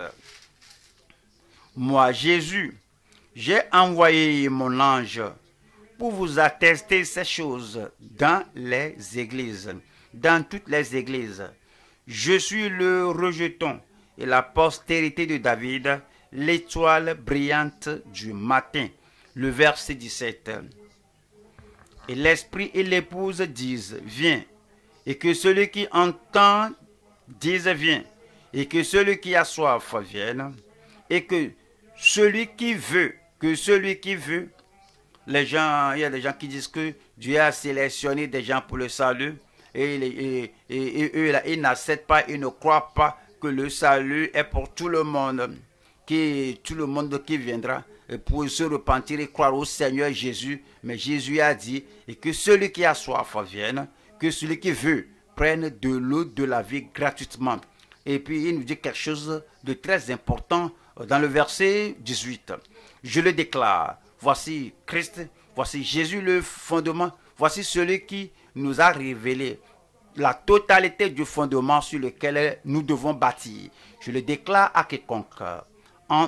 Moi, Jésus, j'ai envoyé mon ange pour vous attester ces choses dans les églises, dans toutes les églises. Je suis le rejeton et la postérité de David, l'étoile brillante du matin. Le verset dix-sept. Et l'esprit et l'épouse disent, viens. Et que celui qui entend dise viens, et que celui qui a soif vienne, et que celui qui veut, que celui qui veut, les gens, il y a des gens qui disent que Dieu a sélectionné des gens pour le salut, et, et, et, et eux, ils n'acceptent pas, ils ne croient pas que le salut est pour tout le monde, qui tout le monde qui viendra pour se repentir et croire au Seigneur Jésus. Mais Jésus a dit, et que celui qui a soif vienne, que celui qui veut prenne de l'eau de la vie gratuitement. Et puis il nous dit quelque chose de très important dans le verset dix-huit. Je le déclare, voici Christ, voici Jésus le fondement, voici celui qui nous a révélé la totalité du fondement sur lequel nous devons bâtir. Je le déclare à quiconque en,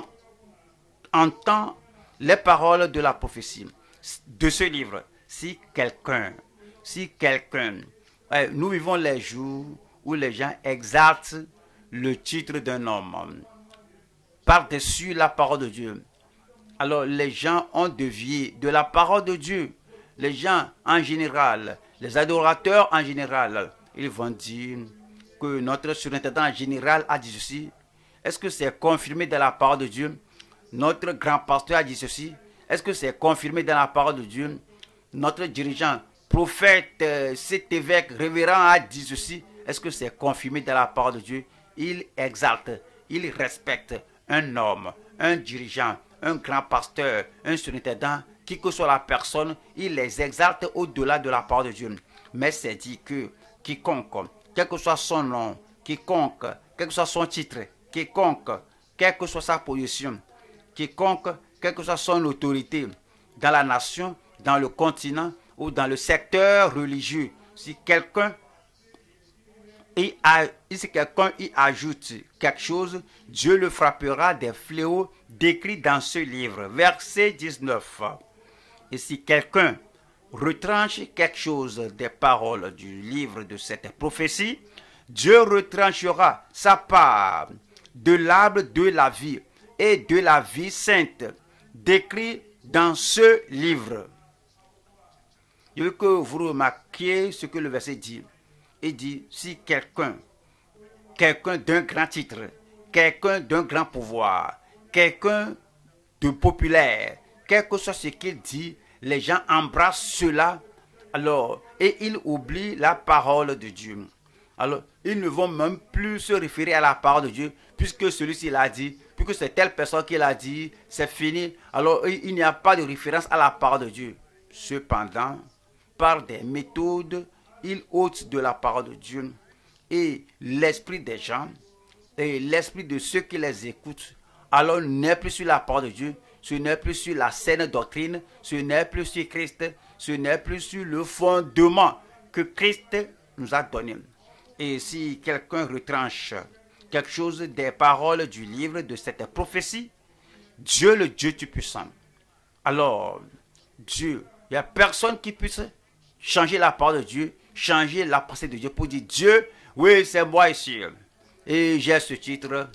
entend les paroles de la prophétie de ce livre. Si quelqu'un Si quelqu'un, nous vivons les jours où les gens exaltent le titre d'un homme par-dessus la parole de Dieu. Alors les gens ont dévié de la parole de Dieu. Les gens en général, les adorateurs en général, ils vont dire que notre surintendant général a dit ceci. Est-ce que c'est confirmé dans la parole de Dieu? Notre grand pasteur a dit ceci. Est-ce que c'est confirmé dans la parole de Dieu? Notre dirigeant, prophète, euh, cet évêque, révérend a dit ceci. Est-ce que c'est confirmé dans la parole de Dieu? Il exalte, il respecte un homme, un dirigeant, un grand pasteur, un surintendant, qui que soit la personne, il les exalte au-delà de la parole de Dieu. Mais c'est dit que quiconque, quel que soit son nom, quiconque, quel que soit son titre, quiconque, quelle que soit sa position, quiconque, quelle que soit son autorité dans la nation, dans le continent, ou dans le secteur religieux, si quelqu'un y, si quelqu'un y ajoute quelque chose, Dieu le frappera des fléaux décrits dans ce livre. Verset dix-neuf. Et si quelqu'un retranche quelque chose des paroles du livre de cette prophétie, Dieu retranchera sa part de l'arbre de la vie et de la vie sainte, décrit dans ce livre. Je veux que vous remarquiez ce que le verset dit. Il dit, si quelqu'un, quelqu'un d'un grand titre, quelqu'un d'un grand pouvoir, quelqu'un de populaire, quel que soit ce qu'il dit, les gens embrassent cela, alors, et ils oublient la parole de Dieu. Alors, ils ne vont même plus se référer à la parole de Dieu, puisque celui-ci l'a dit, puisque c'est telle personne qui l'a dit, c'est fini. Alors, il n'y a pas de référence à la parole de Dieu. Cependant, par des méthodes, ils ôtent de la parole de Dieu. Et l'esprit des gens, et l'esprit de ceux qui les écoutent, alors n'est plus sur la parole de Dieu, ce n'est plus sur la saine doctrine, ce n'est plus sur Christ, ce n'est plus sur le fondement que Christ nous a donné. Et si quelqu'un retranche quelque chose des paroles du livre de cette prophétie, Dieu, le Dieu Tout-Puissant, alors Dieu, il n'y a personne qui puisse changer la parole de Dieu, changer la pensée de Dieu pour dire Dieu, oui, c'est moi ici. Et j'ai ce titre.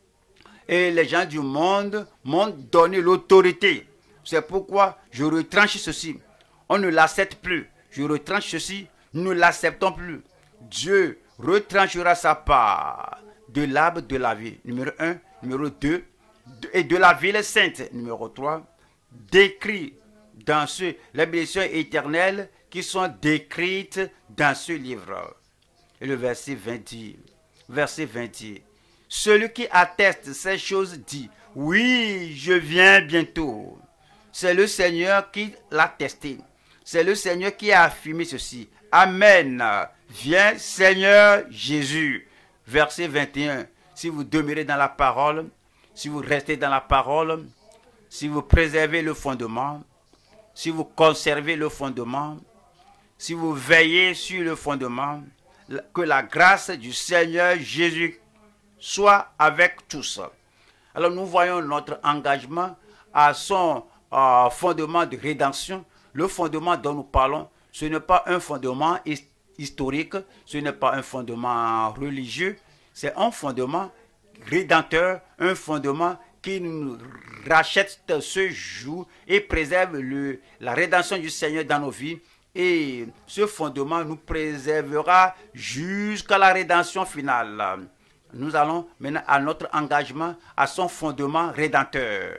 Et les gens du monde m'ont donné l'autorité. C'est pourquoi je retranche ceci. On ne l'accepte plus. Je retranche ceci. Nous ne l'acceptons plus. Dieu retranchera sa part de l'arbre de la vie. Numéro un. Numéro deux. Et de la ville sainte. Numéro trois. Décrit dans ce, les bénédictions éternelles qui sont décrites dans ce livre. Et le verset vingt dit, verset vingt dit, celui qui atteste ces choses dit, oui, je viens bientôt. C'est le Seigneur qui l'a testé. C'est le Seigneur qui a affirmé ceci. Amen. Viens, Seigneur Jésus. Verset vingt et un. Si vous demeurez dans la parole, si vous restez dans la parole, si vous préservez le fondement, si vous conservez le fondement, si vous veillez sur le fondement, que la grâce du Seigneur Jésus soit avec tous. Alors nous voyons notre engagement à son euh, fondement de rédemption. Le fondement dont nous parlons, ce n'est pas un fondement historique, ce n'est pas un fondement religieux, c'est un fondement rédempteur, un fondement qui nous rachète ce jour et préserve le, la rédemption du Seigneur dans nos vies. Et ce fondement nous préservera jusqu'à la rédemption finale. Nous allons maintenant à notre engagement, à son fondement rédempteur.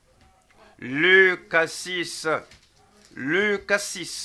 Luc six, Luc six,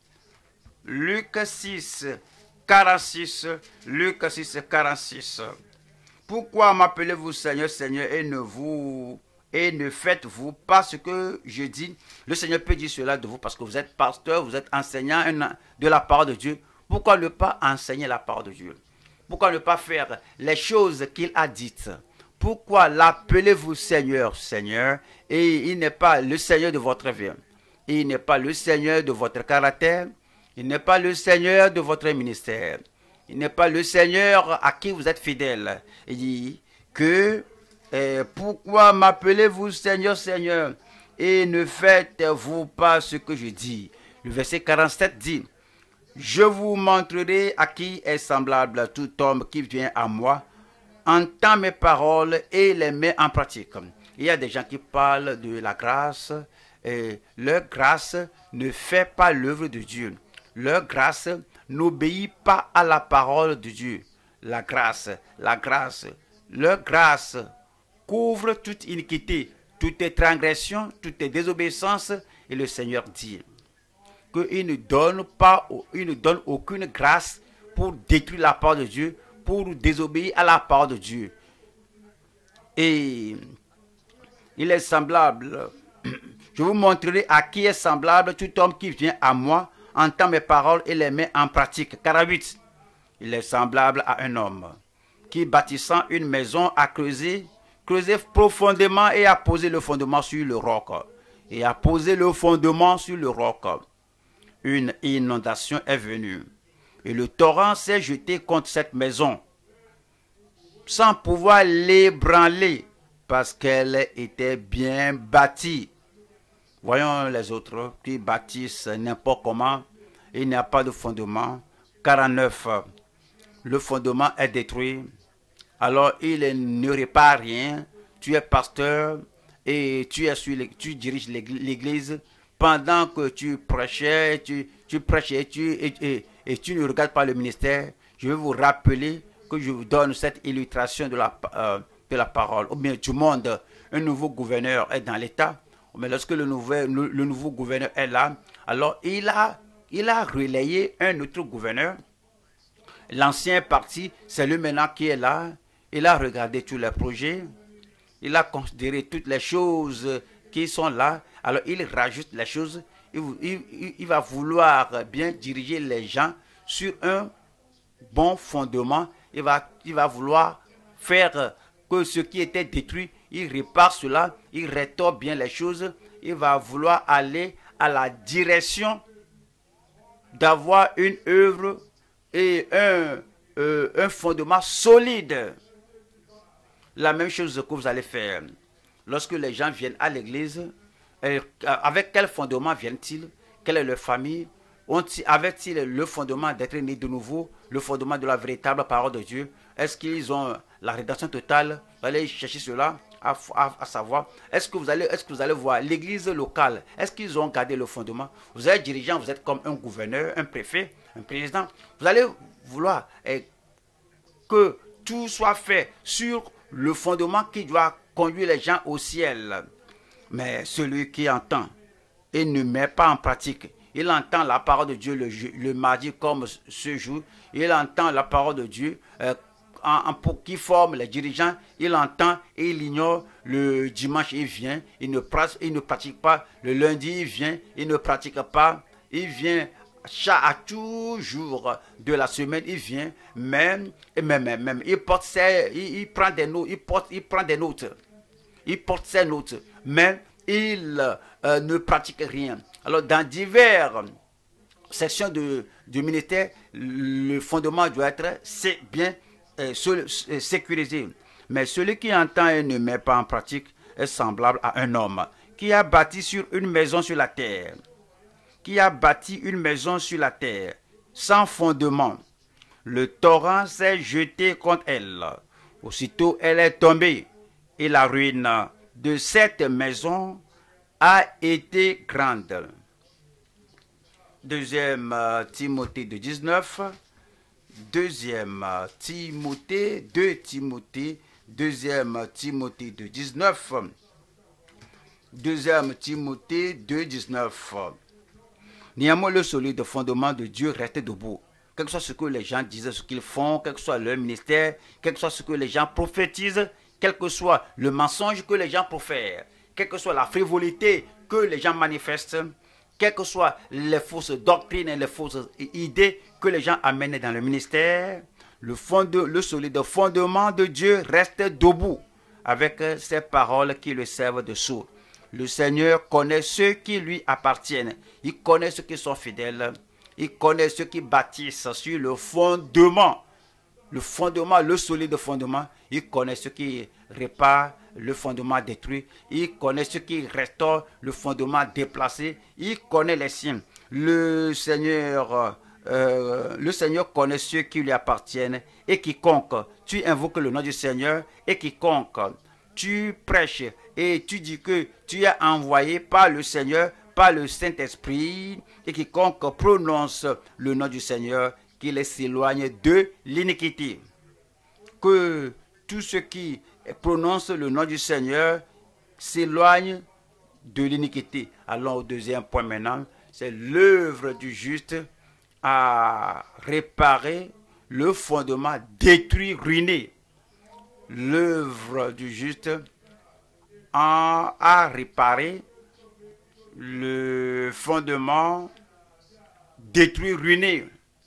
Luc six, quarante-six, Luc six, quarante-six. Pourquoi m'appelez-vous Seigneur, Seigneur, et ne vous et ne faites-vous pas ce que je dis? Le Seigneur peut dire cela de vous parce que vous êtes pasteur, vous êtes enseignant de la parole de Dieu. Pourquoi ne pas enseigner la parole de Dieu? Pourquoi ne pas faire les choses qu'il a dites? Pourquoi l'appelez-vous Seigneur, Seigneur, et il n'est pas le Seigneur de votre vie? Il n'est pas le Seigneur de votre caractère. Il n'est pas le Seigneur de votre ministère. Il n'est pas le Seigneur à qui vous êtes fidèle. Il dit que eh, pourquoi m'appelez-vous Seigneur, Seigneur, et ne faites-vous pas ce que je dis? Le verset quarante-sept dit, je vous montrerai à qui est semblable tout homme qui vient à moi, entend mes paroles et les met en pratique. Il y a des gens qui parlent de la grâce, et leur grâce ne fait pas l'œuvre de Dieu. Leur grâce n'obéit pas à la parole de Dieu. La grâce, la grâce, leur grâce couvre toute iniquité, toute transgression, toute désobéissance. Et le Seigneur dit qu'il ne donne pas, il ne donne aucune grâce pour détruire la parole de Dieu, pour désobéir à la parole de Dieu. Et il est semblable, je vous montrerai à qui est semblable tout homme qui vient à moi, entend mes paroles et les met en pratique. quarante-huit. Il est semblable à un homme qui, bâtissant une maison, a creusé, creusé profondément et a posé le fondement sur le roc. Et a posé le fondement sur le roc. Une inondation est venue. Et le torrent s'est jeté contre cette maison, sans pouvoir l'ébranler, parce qu'elle était bien bâtie. Voyons les autres qui bâtissent n'importe comment. Il n'y a pas de fondement. quarante-neuf. Le fondement est détruit. Alors il ne répare rien. Tu es pasteur et tu, es sur les, tu diriges l'église. Pendant que tu prêchais, tu, tu prêchais tu, et, et, et tu ne regardes pas le ministère, je vais vous rappeler que je vous donne cette illustration de la, euh, de la parole. Ou bien du monde, un nouveau gouverneur est dans l'État. Mais lorsque le, nouvel, le, le nouveau gouverneur est là, alors il a, il a relayé un autre gouverneur. L'ancien est parti, c'est lui maintenant qui est là. Il a regardé tous les projets. Il a considéré toutes les choses qui sont là. Alors il rajoute les choses. Il, il, il va vouloir bien diriger les gens sur un bon fondement. Il va, il va vouloir faire que ce qui était détruit, il répare cela, il restaure bien les choses. Il va vouloir aller à la direction d'avoir une œuvre et un, euh, un fondement solide. La même chose que vous allez faire. Lorsque les gens viennent à l'église, euh, avec quel fondement viennent-ils? Quelle est leur famille? Avaient-ils le fondement d'être nés de nouveau, le fondement de la véritable parole de Dieu? Est-ce qu'ils ont la rédemption totale? Vous allez chercher cela à, à, à savoir. Est-ce que vous allez, est-ce que vous allez voir l'église locale? Est-ce qu'ils ont gardé le fondement? Vous êtes dirigeant, vous êtes comme un gouverneur, un préfet, un président. Vous allez vouloir eh, que tout soit fait sur le fondement qui doit conduire les gens au ciel. Mais celui qui entend et ne met pas en pratique, il entend la parole de Dieu le, le mardi comme ce jour, il entend la parole de Dieu euh, en, en, pour qui forme les dirigeants, il entend et il ignore le dimanche, il vient, il ne, il ne pratique pas, le lundi il vient, il ne pratique pas, il vient à tout jour de la semaine, il vient, même, même, même, même il porte ses, il, il prend des notes, il porte, il prend des notes, il porte ses notes, mais il euh, ne pratique rien. Alors, dans diverses sections de, du ministère, le fondement doit être bien euh, sécurisé. Mais celui qui entend et ne met pas en pratique est semblable à un homme qui a bâti sur une maison sur la terre, qui a bâti une maison sur la terre, sans fondement. Le torrent s'est jeté contre elle. Aussitôt, elle est tombée, et la ruine de cette maison a été grande. Deuxième euh, Timothée de dix-neuf. Deuxième euh, Timothée, deux Timothée, deuxième Timothée de dix-neuf. Deuxième Timothée deux, dix-neuf. Néanmoins, le solide fondement de Dieu reste debout. Quel que soit ce que les gens disent, ce qu'ils font, quel que soit leur ministère, quel que soit ce que les gens prophétisent, quel que soit le mensonge que les gens profèrent, quelle que soit la frivolité que les gens manifestent, quelles que soient les fausses doctrines et les fausses idées que les gens amènent dans le ministère, le, fond de, le solide fondement de Dieu reste debout avec ces paroles qui le servent de sourd. Le Seigneur connaît ceux qui lui appartiennent. Il connaît ceux qui sont fidèles. Il connaît ceux qui bâtissent sur le fondement. Le fondement, le solide fondement. Il connaît ceux qui réparent le fondement détruit. Il connaît ceux qui restaurent le fondement déplacé. Il connaît les siens. Le Seigneur, euh, le Seigneur connaît ceux qui lui appartiennent. Et quiconque, tu invoques le nom du Seigneur. Et quiconque, tu prêches et tu dis que tu es envoyé par le Seigneur, par le Saint-Esprit. Et quiconque prononce le nom du Seigneur, qu'il s'éloigne de l'iniquité. Que tous ceux qui prononcent le nom du Seigneur s'éloignent de l'iniquité. Allons au deuxième point maintenant. C'est l'œuvre du juste à réparer le fondement détruit, ruiné. L'œuvre du juste à, à réparer le fondement détruit, ruiné.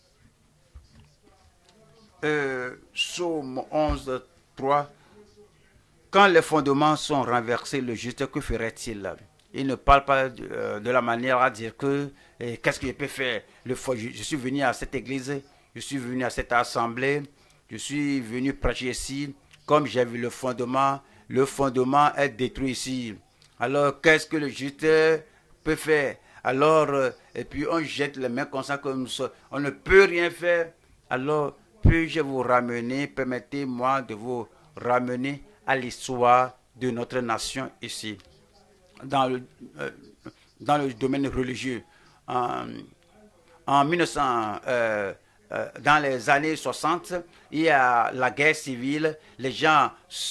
Euh, Psaume onze, trois. Quand les fondements sont renversés, le juste, que ferait-il? Il ne parle pas de, euh, de la manière à dire que eh, qu'est-ce que je peux faire? Le, je, je suis venu à cette église, je suis venu à cette assemblée, je suis venu prêcher ici, comme j'ai vu le fondement, le fondement est détruit ici. Alors qu'est-ce que le juste peut faire? Alors, euh, et puis on jette les mains comme ça, comme ça, on ne peut rien faire. Alors, puis-je vous ramener, permettez-moi de vous ramener à l'histoire de notre nation ici, dans le, euh, dans le domaine religieux. En, en mille neuf cents, euh, euh, dans les années soixante, il y a la guerre civile, les gens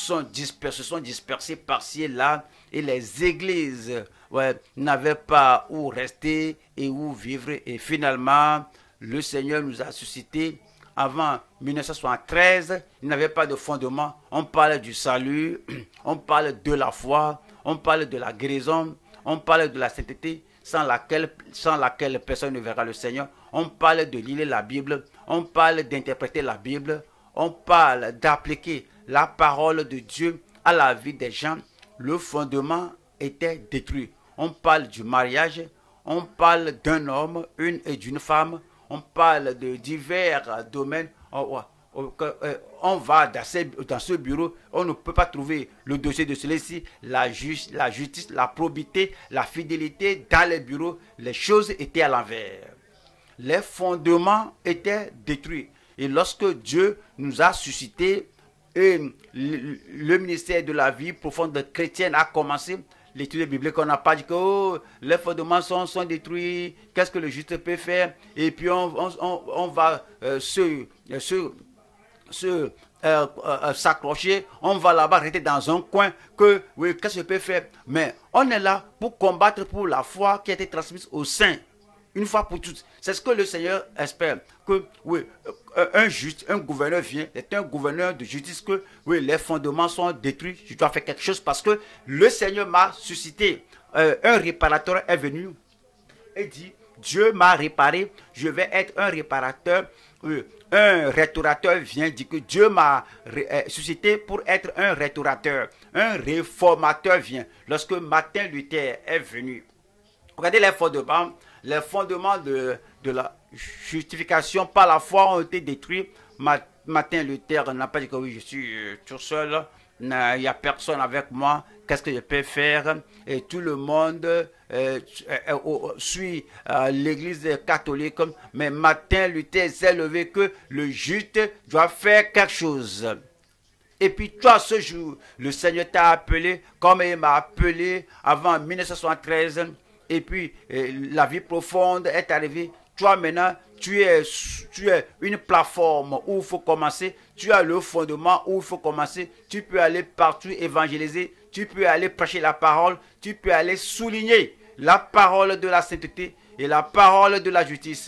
sont dispersés, sont dispersés par-ci et là, et les églises ouais, n'avaient pas où rester et où vivre. Et finalement, le Seigneur nous a suscité. Avant mille neuf cent soixante-treize, il n'y avait pas de fondement. On parle du salut, on parle de la foi, on parle de la guérison, on parle de la sainteté, sans laquelle, sans laquelle personne ne verra le Seigneur. On parle de lire la Bible, on parle d'interpréter la Bible, on parle d'appliquer la parole de Dieu à la vie des gens. Le fondement était détruit. On parle du mariage, on parle d'un homme, une et d'une femme, on parle de divers domaines. On, on, on va dans ce, dans ce bureau, on ne peut pas trouver le dossier de celui-ci, la, ju la justice, la probité, la fidélité dans les bureaux. Les choses étaient à l'envers. Les fondements étaient détruits. Et lorsque Dieu nous a suscité, et le, le ministère de la vie profonde chrétienne a commencé, l'étude biblique, on n'a pas dit que oh, les fondements sont, sont détruits, qu'est-ce que le juste peut faire? Et puis on, on, on, on va euh, se, se, se euh, euh, s'accrocher, on va là-bas rester dans un coin, que oui, qu'est-ce que je peux faire? Mais on est là pour combattre pour la foi qui a été transmise au sein. Une fois pour toutes. C'est ce que le Seigneur espère. Que oui, un juste, un gouverneur vient, c'est un gouverneur de justice, que oui, les fondements sont détruits. Je dois faire quelque chose parce que le Seigneur m'a suscité. Euh, un réparateur est venu et dit, Dieu m'a réparé, je vais être un réparateur. Oui, un restaurateur vient dire que Dieu m'a suscité pour être un restaurateur. Un réformateur vient. Lorsque Martin Luther est venu, regardez les fondements. Les fondements de, de la justification par la foi ont été détruits. Martin Luther n'a pas dit que oui, je suis euh, tout seul, il n'y a personne avec moi, qu'est-ce que je peux faire? Et tout le monde euh, euh, euh, suit euh, l'église catholique, mais Martin Luther s'est levé que le juste doit faire quelque chose. Et puis toi, ce jour, le Seigneur t'a appelé, comme il m'a appelé avant mille neuf cent soixante-treize, et puis eh, la vie profonde est arrivée. Toi maintenant, tu es, tu es une plateforme où il faut commencer. Tu as le fondement où il faut commencer. Tu peux aller partout évangéliser. Tu peux aller prêcher la parole. Tu peux aller souligner la parole de la sainteté et la parole de la justice.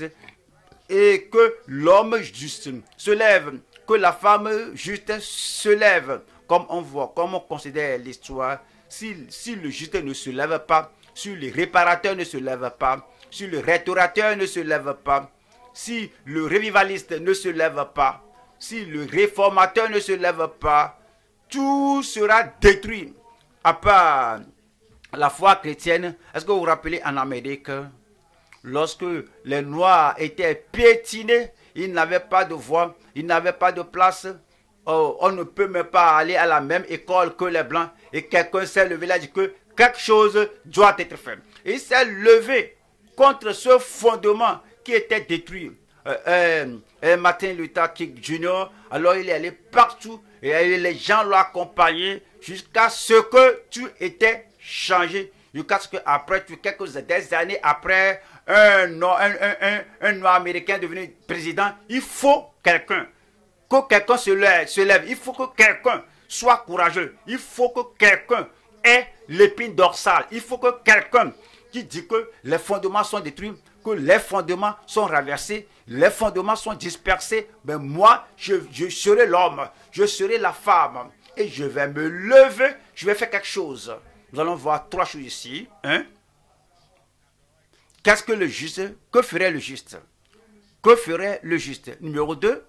Et que l'homme juste se lève. Que la femme juste se lève. Comme on voit, comme on considère l'histoire. Si, si le juste ne se lève pas, si le réparateur ne se lève pas, si le restaurateur ne se lève pas, si le revivaliste ne se lève pas, si le réformateur ne se lève pas, tout sera détruit. À part la foi chrétienne, est-ce que vous vous rappelez en Amérique, lorsque les Noirs étaient piétinés, ils n'avaient pas de voix, ils n'avaient pas de place, oh, on ne peut même pas aller à la même école que les Blancs, et quelqu'un s'est levé là et dit que quelque chose doit être fait. Et il s'est levé contre ce fondement qui était détruit. Euh, euh, euh, Martin Luther King junior, alors il est allé partout et les gens l'ont accompagné jusqu'à ce que tu étais changé. Jusqu'à ce qu'après, quelques des années après, un, un, un, un, un noir américain devenu président, il faut quelqu'un. Que quelqu'un se lève, se lève. Il faut que quelqu'un soit courageux. Il faut que quelqu'un ait l'épine dorsale. Il faut que quelqu'un qui dit que les fondements sont détruits, que les fondements sont renversés, les fondements sont dispersés, ben moi, je, je serai l'homme, je serai la femme, et je vais me lever, je vais faire quelque chose. Nous allons voir trois choses ici. Hein? Qu'est-ce que le juste? Que ferait le juste? Que ferait le juste? Numéro deux.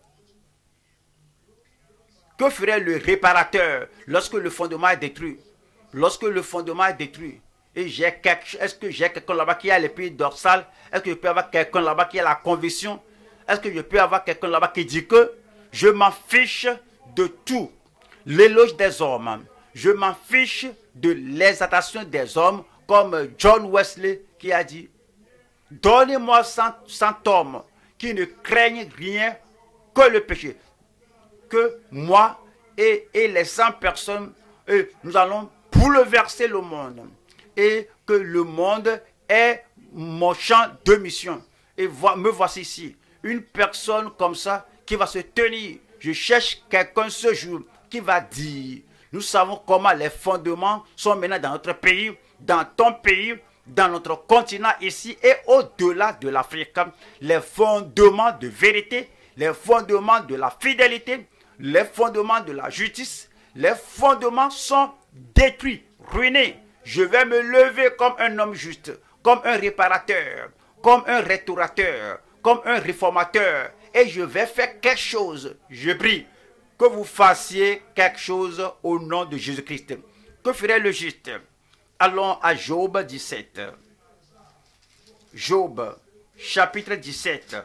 Que ferait le réparateur lorsque le fondement est détruit? Lorsque le fondement est détruit, et j'ai quelque, est-ce que j'ai quelqu'un là-bas qui a l'épine dorsale? Est-ce que je peux avoir quelqu'un là-bas qui a la conviction? Est-ce que je peux avoir quelqu'un là-bas qui dit que je m'en fiche de tout? L'éloge des hommes. Je m'en fiche de l'exaltation des hommes, comme John Wesley qui a dit, donnez-moi cent, cent hommes qui ne craignent rien que le péché. Que moi et, et les cent personnes, et nous allons bouleverser le monde. Et que le monde est mon champ de mission. Et vo me voici ici, une personne comme ça qui va se tenir. Je cherche quelqu'un ce jour qui va dire, Nous savons comment les fondements sont maintenant dans notre pays, dans ton pays, dans notre continent ici et au-delà de l'Afrique. Les fondements de vérité, les fondements de la fidélité, les fondements de la justice, les fondements sont détruits, ruinés. Je vais me lever comme un homme juste, comme un réparateur, comme un restaurateur, comme un réformateur. Et je vais faire quelque chose. Je prie que vous fassiez quelque chose au nom de Jésus-Christ. Que ferait le juste? Allons à Job dix-sept. Job, chapitre dix-sept,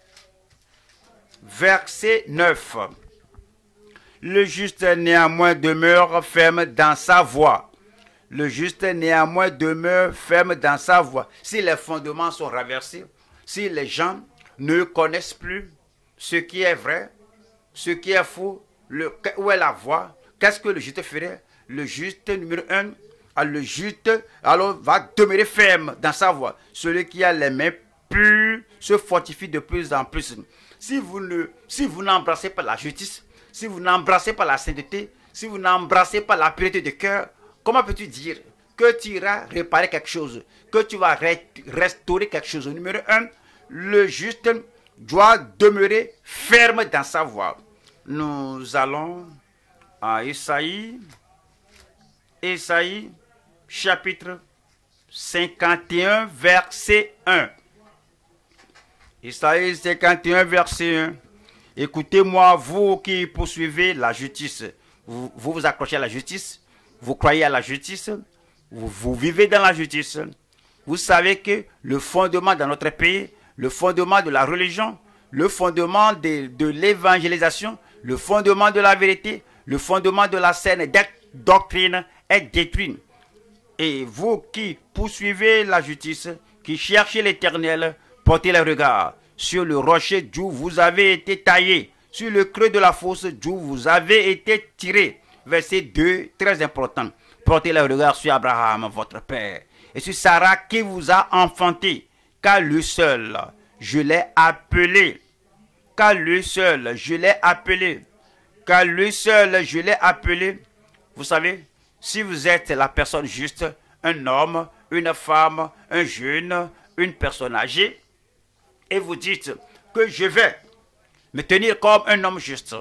verset neuf. Le juste néanmoins demeure ferme dans sa voie. Le juste néanmoins demeure ferme dans sa voie. Si les fondements sont renversés, si les gens ne connaissent plus ce qui est vrai, ce qui est faux, le, où est la voie, qu'est-ce que le juste ferait? Le juste numéro un, le juste alors va demeurer ferme dans sa voie. Celui qui a les mains pures se fortifie de plus en plus. Si vous ne, si vous n'embrassez pas la justice, si vous n'embrassez pas la sainteté, si vous n'embrassez pas la pureté de cœur, comment peux-tu dire que tu iras réparer quelque chose, que tu vas restaurer quelque chose? Numéro un, le juste doit demeurer ferme dans sa voie. Nous allons à Isaïe, Isaïe, chapitre cinquante et un, verset un. Isaïe cinquante et un, verset un. Écoutez-moi, vous qui poursuivez la justice. Vous, vous vous accrochez à la justice, vous croyez à la justice, vous, vous vivez dans la justice. Vous savez que le fondement dans notre pays, le fondement de la religion, le fondement de, de l'évangélisation, le fondement de la vérité, le fondement de la saine doctrine est détruit. Et vous qui poursuivez la justice, qui cherchez l'Éternel, portez le regard sur le rocher d'où vous avez été taillé, sur le creux de la fosse d'où vous avez été tiré. Verset deux, très important. Portez le regard sur Abraham, votre père, et sur Sarah qui vous a enfanté, car lui seul, je l'ai appelé. Car lui seul, je l'ai appelé. Car lui seul, je l'ai appelé. Vous savez, si vous êtes la personne juste, un homme, une femme, un jeune, une personne âgée, et vous dites que je vais me tenir comme un homme juste,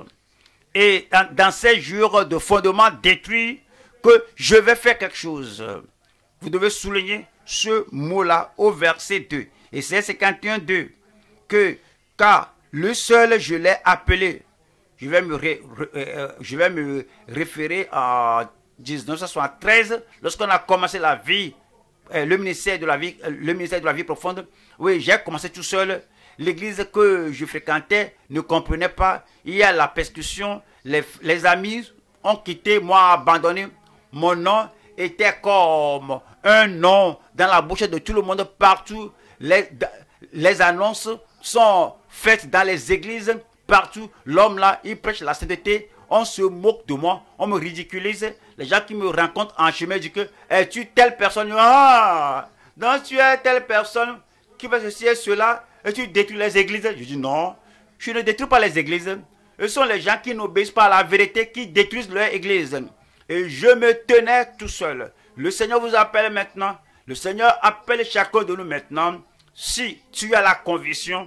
et dans, dans ces jours de fondement détruits, que je vais faire quelque chose, vous devez souligner ce mot-là au verset deux. Et c'est cinquante et un, deux. Que, car le seul je l'ai appelé. Je vais me, ré, euh, je vais me référer à mille neuf cent soixante-treize, lorsqu'on a commencé la vie, euh, le, ministère de la vie euh, le ministère de la vie profonde. Oui, j'ai commencé tout seul. L'église que je fréquentais ne comprenait pas. Il y a la persécution. Les, les amis ont quitté, moi abandonné. Mon nom était comme un nom dans la bouche de tout le monde partout. Les, les annonces sont faites dans les églises partout. L'homme là, il prêche la sainteté. On se moque de moi, on me ridiculise. Les gens qui me rencontrent en chemin disent que es-tu telle personne? Ah, donc tu es telle personne qui fait ceci et cela et tu détruis les églises. Je dis non, je ne détruis pas les églises. Ce sont les gens qui n'obéissent pas à la vérité qui détruisent leur église. Et je me tenais tout seul. Le Seigneur vous appelle maintenant. Le Seigneur appelle chacun de nous maintenant. Si tu as la conviction,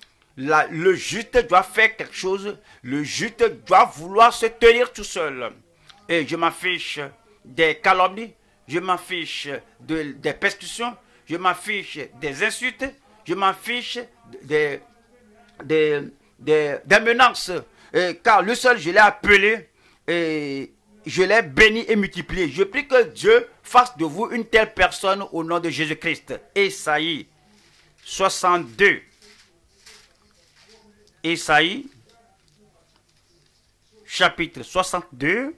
la, le juste doit faire quelque chose. Le juste doit vouloir se tenir tout seul. Et je m'en fiche des calomnies. Je m'en fiche de, des persécutions. Je m'en fiche des insultes. Je m'en fiche des, des, des, des menaces. Et, car le seul, je l'ai appelé et je l'ai béni et multiplié. Je prie que Dieu fasse de vous une telle personne au nom de Jésus-Christ. Isaïe soixante-deux. Isaïe, chapitre soixante-deux,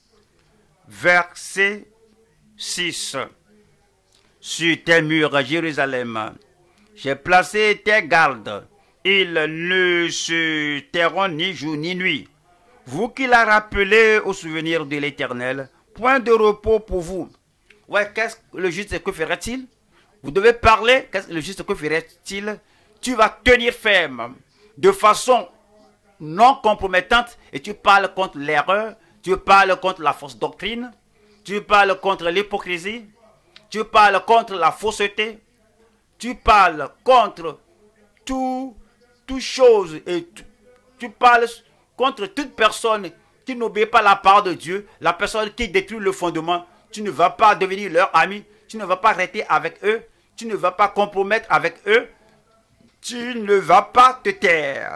verset six. Sur tes murs, Jérusalem, j'ai placé tes gardes. Ils ne se tairont ni jour ni nuit. Vous qui la rappelez au souvenir de l'Éternel, point de repos pour vous. Ouais, qu'est-ce que le juste, que ferait-il? Vous devez parler, qu'est-ce que le juste, que ferait-il? Tu vas tenir ferme de façon non compromettante et tu parles contre l'erreur, Tu parles contre la fausse doctrine. Tu parles contre l'hypocrisie. Tu parles contre la fausseté. Tu parles contre tout, toute chose. Et tu, tu parles contre toute personne qui n'obéit pas à la parole de Dieu. La personne qui détruit le fondement. Tu ne vas pas devenir leur ami. Tu ne vas pas arrêter avec eux. Tu ne vas pas compromettre avec eux. Tu ne vas pas te taire.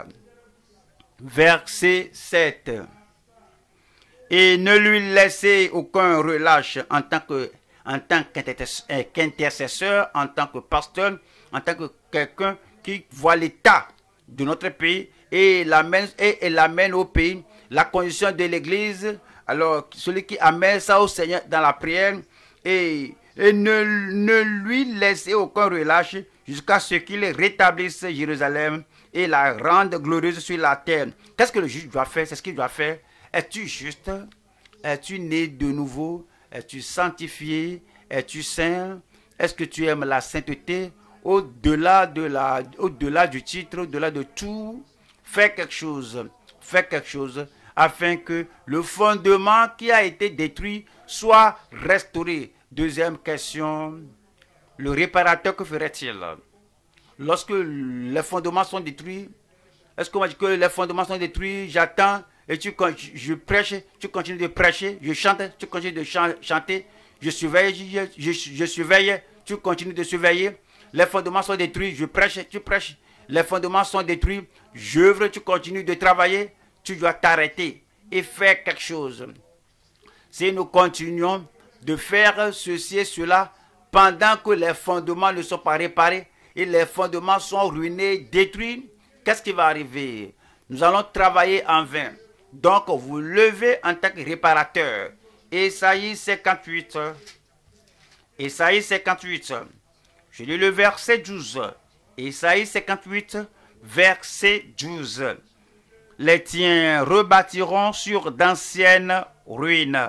Verset sept. Et ne lui laissez aucun relâche en tant que en tant qu'intercesseur, en tant que pasteur, en tant que quelqu'un qui voit l'état de notre pays et l'amène et, et l'amène au pays, la condition de l'église. Alors, celui qui amène ça au Seigneur dans la prière et, et ne, ne lui laissez aucun relâche jusqu'à ce qu'il rétablisse Jérusalem et la rende glorieuse sur la terre. Qu'est-ce que le juge doit faire? C'est ce qu'il doit faire. Es-tu juste? Es-tu né de nouveau? Es-tu sanctifié? Es-tu saint? Est-ce que tu aimes la sainteté? Au-delà de la, au-delà du titre, au-delà de tout, fais quelque chose. Fais quelque chose afin que le fondement qui a été détruit soit restauré. Deuxième question, le réparateur, que ferait-il? Lorsque les fondements sont détruits, est-ce qu'on va dire que les fondements sont détruits? J'attends et tu, je prêche, tu continues de prêcher, je chante, tu continues de chanter, je surveille, je, je, je surveille, tu continues de surveiller. Les fondements sont détruits, je prêche, tu prêches. Les fondements sont détruits, j'œuvre, tu continues de travailler, tu dois t'arrêter et faire quelque chose. Si nous continuons de faire ceci et cela pendant que les fondements ne sont pas réparés et les fondements sont ruinés, détruits, qu'est-ce qui va arriver? Nous allons travailler en vain. Donc, vous levez en tant que réparateur. Ésaïe cinquante-huit. Ésaïe cinquante-huit. Je lis le verset douze. Ésaïe cinquante-huit, verset douze. Les tiens rebâtiront sur d'anciennes ruines.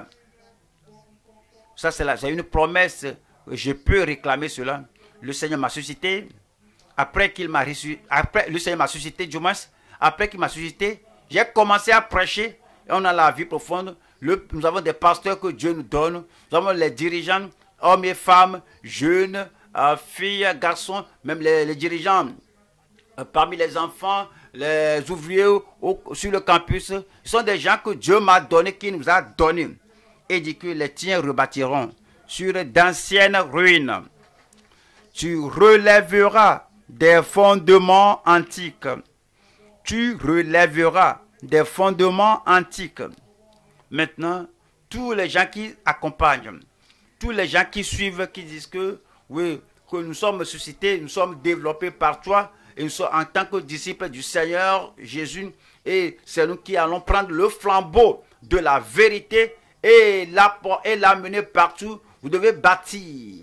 Ça, c'est une promesse. Je peux réclamer cela. Le Seigneur m'a suscité. Après qu'il m'a ressuscité, après le Seigneur m'a suscité, du moins, après qu'il m'a suscité, j'ai commencé à prêcher. Et on a la vie profonde. Le, nous avons des pasteurs que Dieu nous donne. Nous avons les dirigeants, hommes et femmes, jeunes, euh, filles, garçons, même les, les dirigeants. Euh, parmi les enfants, les ouvriers au, sur le campus, ce sont des gens que Dieu m'a donné, qui nous a donné. Et dit que les tiens rebâtiront sur d'anciennes ruines. Tu relèveras des fondements antiques. Tu relèveras des fondements antiques. Maintenant, tous les gens qui accompagnent, tous les gens qui suivent, qui disent que, oui, que nous sommes suscités, nous sommes développés par toi, et nous sommes en tant que disciples du Seigneur Jésus, et c'est nous qui allons prendre le flambeau de la vérité et l'amener partout. Vous devez bâtir.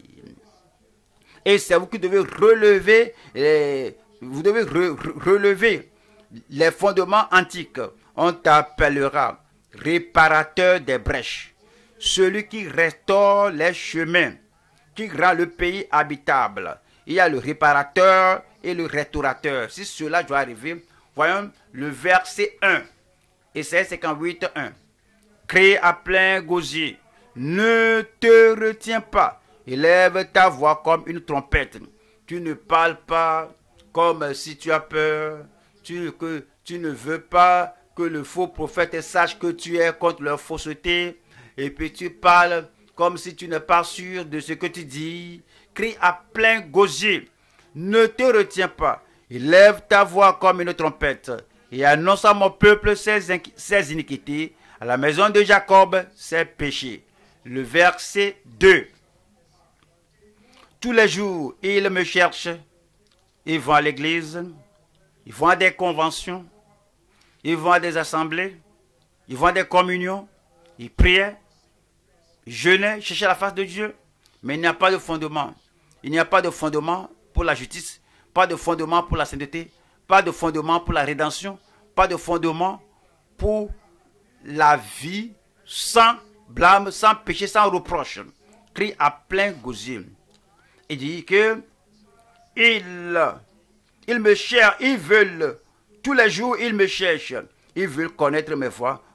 Et c'est vous qui devez relever, les, vous devez re, re, relever les fondements antiques. On t'appellera réparateur des brèches, celui qui restaure les chemins, qui rend le pays habitable. Il y a le réparateur et le restaurateur. Si cela doit arriver, voyons le verset un. Ésaïe cinquante-huit, un. Crie à plein gosier, ne te retiens pas, élève ta voix comme une trompette. Tu ne parles pas comme si tu as peur, tu, que tu ne veux pas que le faux prophète sache que tu es contre leur fausseté, et puis tu parles comme si tu n'es pas sûr de ce que tu dis. Crie à plein gosier, ne te retiens pas, élève ta voix comme une trompette, et annonce à mon peuple ses, ses iniquités, à la maison de Jacob ses péchés. Le verset deux. Tous les jours, ils me cherchent, ils vont à l'église, ils vont à des conventions, ils vont à des assemblées, ils vont à des communions, ils priaient, ils jeûnaient, cherchaient la face de Dieu, mais il n'y a pas de fondement. Il n'y a pas de fondement pour la justice, pas de fondement pour la sainteté, pas de fondement pour la rédemption, pas de fondement pour la vie sans blâme, sans péché, sans reproche. Crie à plein gosier. Il dit que ils, ils me cherchent, ils veulent, tous les jours ils me cherchent, ils veulent connaître mes voies.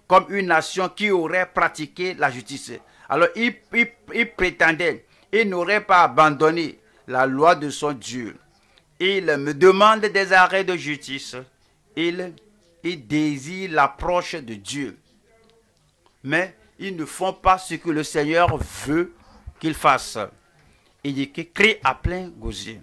comme une nation qui aurait pratiqué la justice. Alors il, il, il prétendait, il n'aurait pas abandonné la loi de son Dieu. Il me demande des arrêts de justice. Il, il désire l'approche de Dieu. Mais ils ne font pas ce que le Seigneur veut qu'ils fassent. Il dit que crie à plein gosier.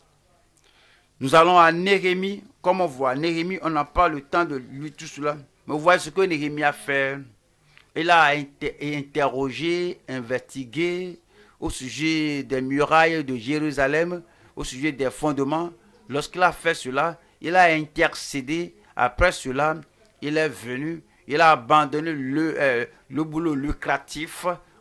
Nous allons à Néhémie, comme on voit. Néhémie, on n'a pas le temps de lire tout cela. Mais vous voyez ce que Néhémie a fait. Il a inter interrogé, investigué au sujet des murailles de Jérusalem, au sujet des fondements. Lorsqu'il a fait cela, il a intercédé. Après cela, il est venu, il a abandonné le, euh, le boulot lucratif.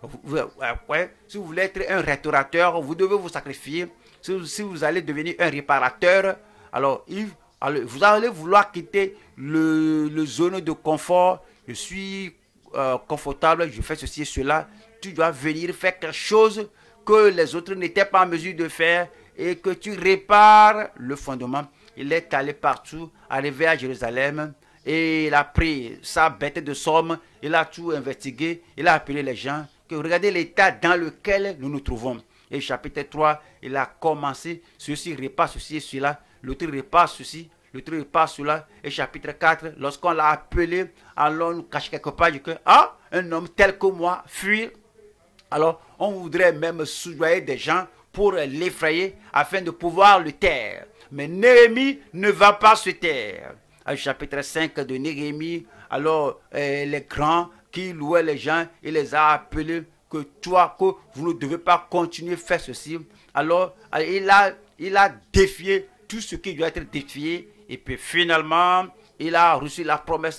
Ouais, si vous voulez être un restaurateur, vous devez vous sacrifier. Si, si vous allez devenir un réparateur, alors, il, alors vous allez vouloir quitter le, le zone de confort. Je suis euh, confortable, je fais ceci et cela. Tu dois venir faire quelque chose que les autres n'étaient pas en mesure de faire et que tu répares le fondement. Il est allé partout, arrivé à Jérusalem et il a pris sa bête de somme, il a tout investigué, il a appelé les gens. Que regardez l'état dans lequel nous nous trouvons. Et chapitre trois, il a commencé, ceci répare ceci et cela, l'autre répare ceci, l'autre répare cela. Et chapitre quatre, lorsqu'on l'a appelé, alors nous cache quelque part, dit que, ah, un homme tel que moi, fuir. Alors, on voudrait même soudoyer des gens pour l'effrayer afin de pouvoir le taire. Mais Néhémie ne va pas se taire. Au chapitre cinq de Néhémie, alors euh, les grands qui louaient les gens, il les a appelés que toi, que vous ne devez pas continuer à faire ceci. Alors, il a, il a défié tout ce qui doit être défié. Et puis finalement, il a reçu la promesse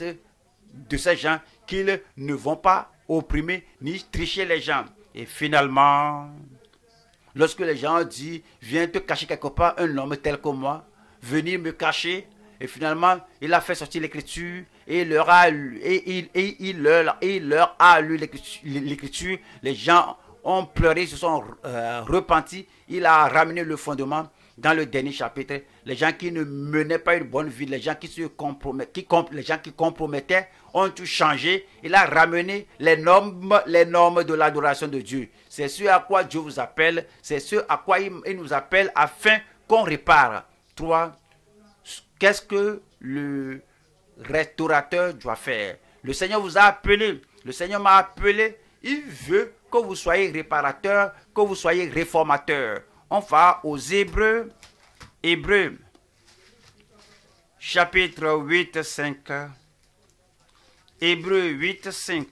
de ces gens qu'ils ne vont pas opprimer ni tricher les gens. Et finalement, lorsque les gens ont dit, viens te cacher quelque part, un homme tel que moi, venir me cacher. Et finalement, il a fait sortir l'écriture et il leur a lu, et il, et il, leur, et il leur a lu l'écriture. Les gens ont pleuré, se sont euh, repentis. Il a ramené le fondement dans le dernier chapitre. Les gens qui ne menaient pas une bonne vie, les gens qui se compromettaient, qui, les gens qui compromettaient, ont tout changé. Il a ramené les normes, les normes de l'adoration de Dieu. C'est ce à quoi Dieu vous appelle. C'est ce à quoi il, il nous appelle afin qu'on répare. Trois. Qu'est-ce que le restaurateur doit faire? Le Seigneur vous a appelé. Le Seigneur m'a appelé. Il veut que vous soyez réparateur, que vous soyez réformateur. On va aux Hébreux. Hébreux. Chapitre huit, cinq. Hébreux huit, cinq.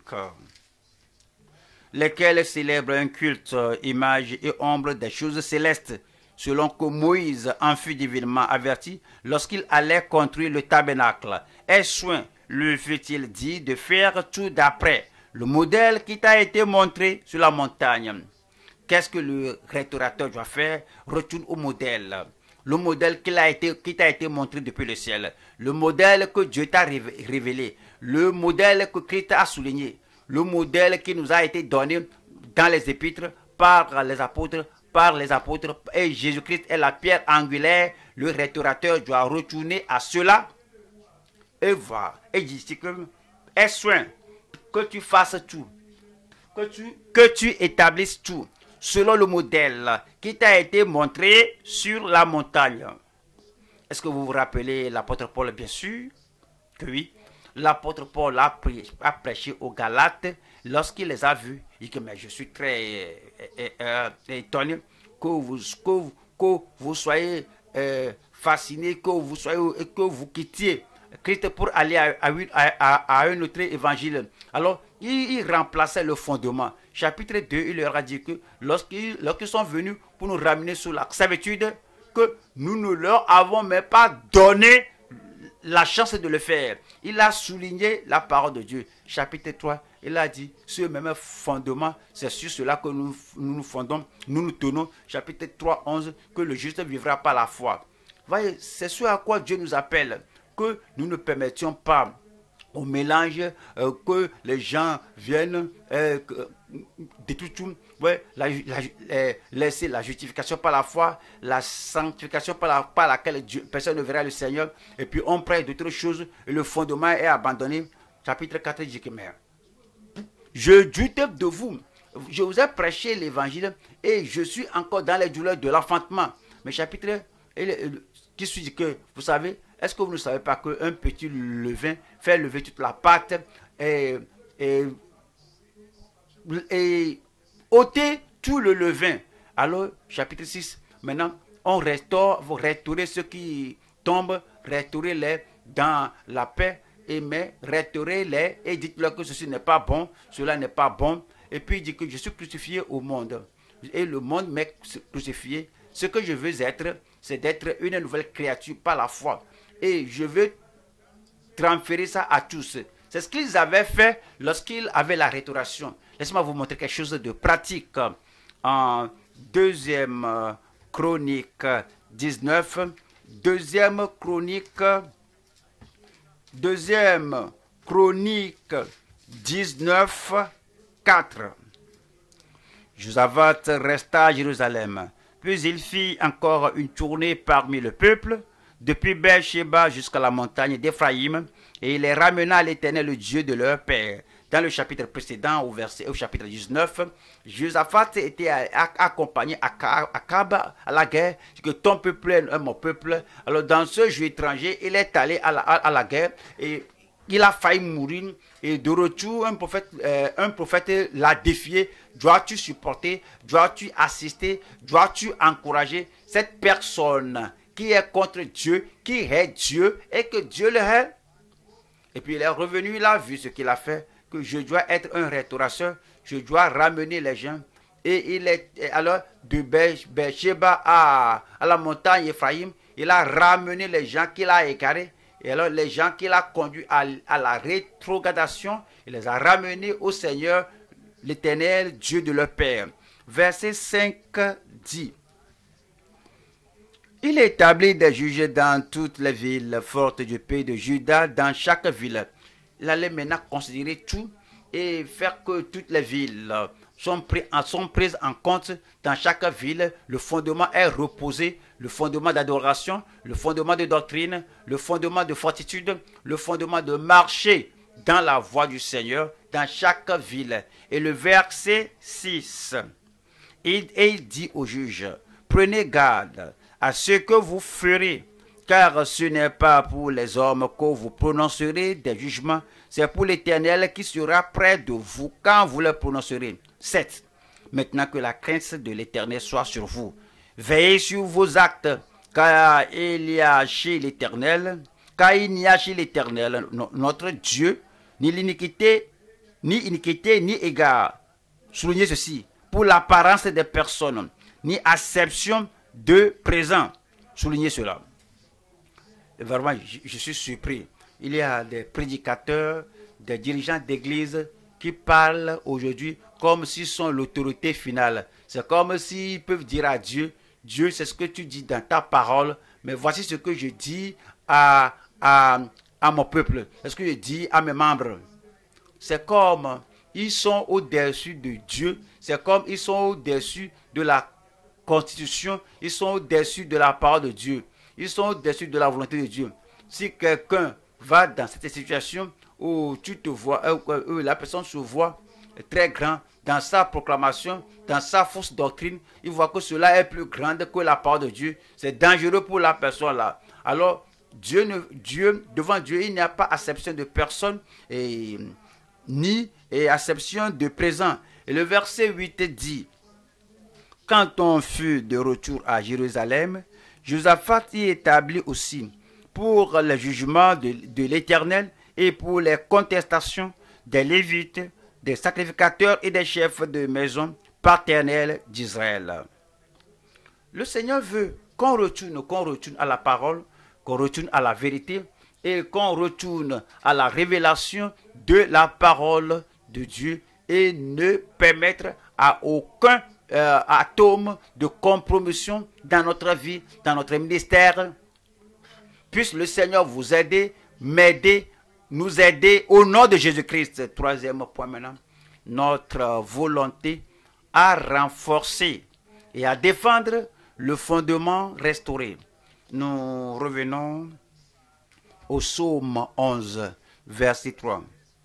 Lesquels célèbrent un culte, image et ombre des choses célestes, selon que Moïse en fut divinement averti lorsqu'il allait construire le tabernacle. Aie soin, lui fut-il dit, de faire tout d'après le modèle qui t'a été montré sur la montagne. Qu'est-ce que le restaurateur doit faire? Retourne au modèle. Le modèle qui t'a été, qui t'a été montré depuis le ciel. Le modèle que Dieu t'a révélé. Le modèle que Christ a souligné. Le modèle qui nous a été donné dans les épîtres par les apôtres, par les apôtres, et Jésus-Christ est la pierre angulaire. Le restaurateur doit retourner à cela et voir. Et dit que, aie soin que tu fasses tout, que tu, que tu établisses tout, selon le modèle qui t'a été montré sur la montagne. Est-ce que vous vous rappelez l'apôtre Paul? Bien sûr que oui. L'apôtre Paul a, a prêché aux Galates. Lorsqu'il les a vus, il dit que mais je suis très euh, euh, étonné que vous, que, vous, que vous soyez euh, fascinés, que vous, soyez, que vous quittiez Christ pour aller à, à, à, à un autre évangile. Alors, il, il remplaçait le fondement. Chapitre deux, il leur a dit que lorsqu'ils lorsqu'ils sont venus pour nous ramener sur la servitude, que nous ne leur avons même pas donné la chance de le faire. Il a souligné la parole de Dieu. Chapitre trois, il a dit, ce même fondement, c'est sur cela que nous nous, nous fondons, nous nous tenons. Chapitre trois, onze, que le juste vivra par la foi. Voyez, c'est ce à quoi Dieu nous appelle, que nous ne permettions pas au mélange, euh, que les gens viennent euh, de tout, tout ouais, la, la, euh, laisser la justification par la foi, la sanctification par, la, par laquelle Dieu, personne ne verra le Seigneur, et puis on prête d'autres choses, et le fondement est abandonné. chapitre quatre, dit que mais je doute de vous. Je vous ai prêché l'évangile et je suis encore dans les douleurs de l'enfantement. Mais chapitre qui suit que, vous savez, est-ce que vous ne savez pas qu'un petit levain fait lever toute la pâte et, et, et ôter tout le levain? Alors, chapitre six, maintenant, on restaure, vous restaurez ceux qui tombent, restaurez-les dans la paix, et mais restaurez-les et dites-leur que ceci n'est pas bon, cela n'est pas bon. Et puis il dit que je suis crucifié au monde. Et le monde m'est crucifié. Ce que je veux être, c'est d'être une nouvelle créature par la foi. Et je veux transférer ça à tous. C'est ce qu'ils avaient fait lorsqu'ils avaient la restauration. Laissez-moi vous montrer quelque chose de pratique. En deuxième chronique dix-neuf, deuxième chronique, deuxième chronique dix-neuf, quatre. Josaphat resta à Jérusalem. Puis il fit encore une tournée parmi le peuple, depuis Beersheba jusqu'à la montagne d'Éphraïm, et il les ramena à l'Éternel, le Dieu de leur père. Dans le chapitre précédent, au, verset, au chapitre dix-neuf, Josaphat était accompagné à Akab à la guerre, que ton peuple est mon peuple. Alors dans ce jeu étranger, il est allé à la, à la guerre et il a failli mourir. Et de retour, un prophète, euh, un prophète l'a défié. Dois-tu supporter? Dois-tu assister? Dois-tu encourager cette personne qui est contre Dieu, qui hait Dieu et que Dieu le hait? Et puis il est revenu, il a vu ce qu'il a fait, que je dois être un restaurateur, je dois ramener les gens. Et il est alors de Beersheba à, à la montagne Ephraïm, il a ramené les gens qu'il a égarés. Et alors les gens qu'il a conduits à, à la rétrogradation, il les a ramenés au Seigneur, l'Éternel, Dieu de leur père. Verset cinq dit: il établit des juges dans toutes les villes fortes du pays de Juda, dans chaque ville. Il allait maintenant considérer tout et faire que toutes les villes sont, pris, sont prises en compte. Dans chaque ville, le fondement est reposé, le fondement d'adoration, le fondement de doctrine, le fondement de fortitude, le fondement de marcher dans la voie du Seigneur, dans chaque ville. Et le verset six, et il dit aux juges: prenez garde à ce que vous ferez, car ce n'est pas pour les hommes que vous prononcerez des jugements, c'est pour l'Éternel qui sera près de vous quand vous le prononcerez. sept. Maintenant que la crainte de l'Éternel soit sur vous, veillez sur vos actes, car il y a chez l'Éternel, car il n'y a chez l'Éternel, notre Dieu, ni l'iniquité, ni iniquité, ni égard. Soulignez ceci, pour l'apparence des personnes, ni acception de présent. Soulignez cela. Vraiment, je, je suis surpris. Il y a des prédicateurs, des dirigeants d'église qui parlent aujourd'hui comme s'ils sont l'autorité finale. C'est comme s'ils peuvent dire à Dieu: Dieu, c'est ce que tu dis dans ta parole, mais voici ce que je dis à, à, à mon peuple. C'est ce que je dis à mes membres. C'est comme ils sont au-dessus de Dieu. C'est comme ils sont au-dessus de la Constitution. Ils sont au-dessus de la parole de Dieu. Ils sont au-dessus de la volonté de Dieu. Si quelqu'un va dans cette situation où tu te vois, où la personne se voit très grand dans sa proclamation, dans sa fausse doctrine, il voit que cela est plus grand que la parole de Dieu. C'est dangereux pour la personne là. Alors, Dieu, ne, Dieu, devant Dieu, il n'y a pas acception de personne et, ni et acception de présent. Et le verset huit dit: quand on fut de retour à Jérusalem, Josaphat y établit aussi pour le jugement de, de l'Éternel et pour les contestations des Lévites, des sacrificateurs et des chefs de maison paternelle d'Israël. Le Seigneur veut qu'on retourne, qu'on retourne à la parole, qu'on retourne à la vérité et qu'on retourne à la révélation de la parole de Dieu et ne permettre à aucun euh, atome de compromission dans notre vie, dans notre ministère. Puisse le Seigneur vous aider, m'aider, nous aider au nom de Jésus-Christ. Troisième point maintenant, notre volonté à renforcer et à défendre le fondement restauré. Nous revenons au psaume onze, verset trois.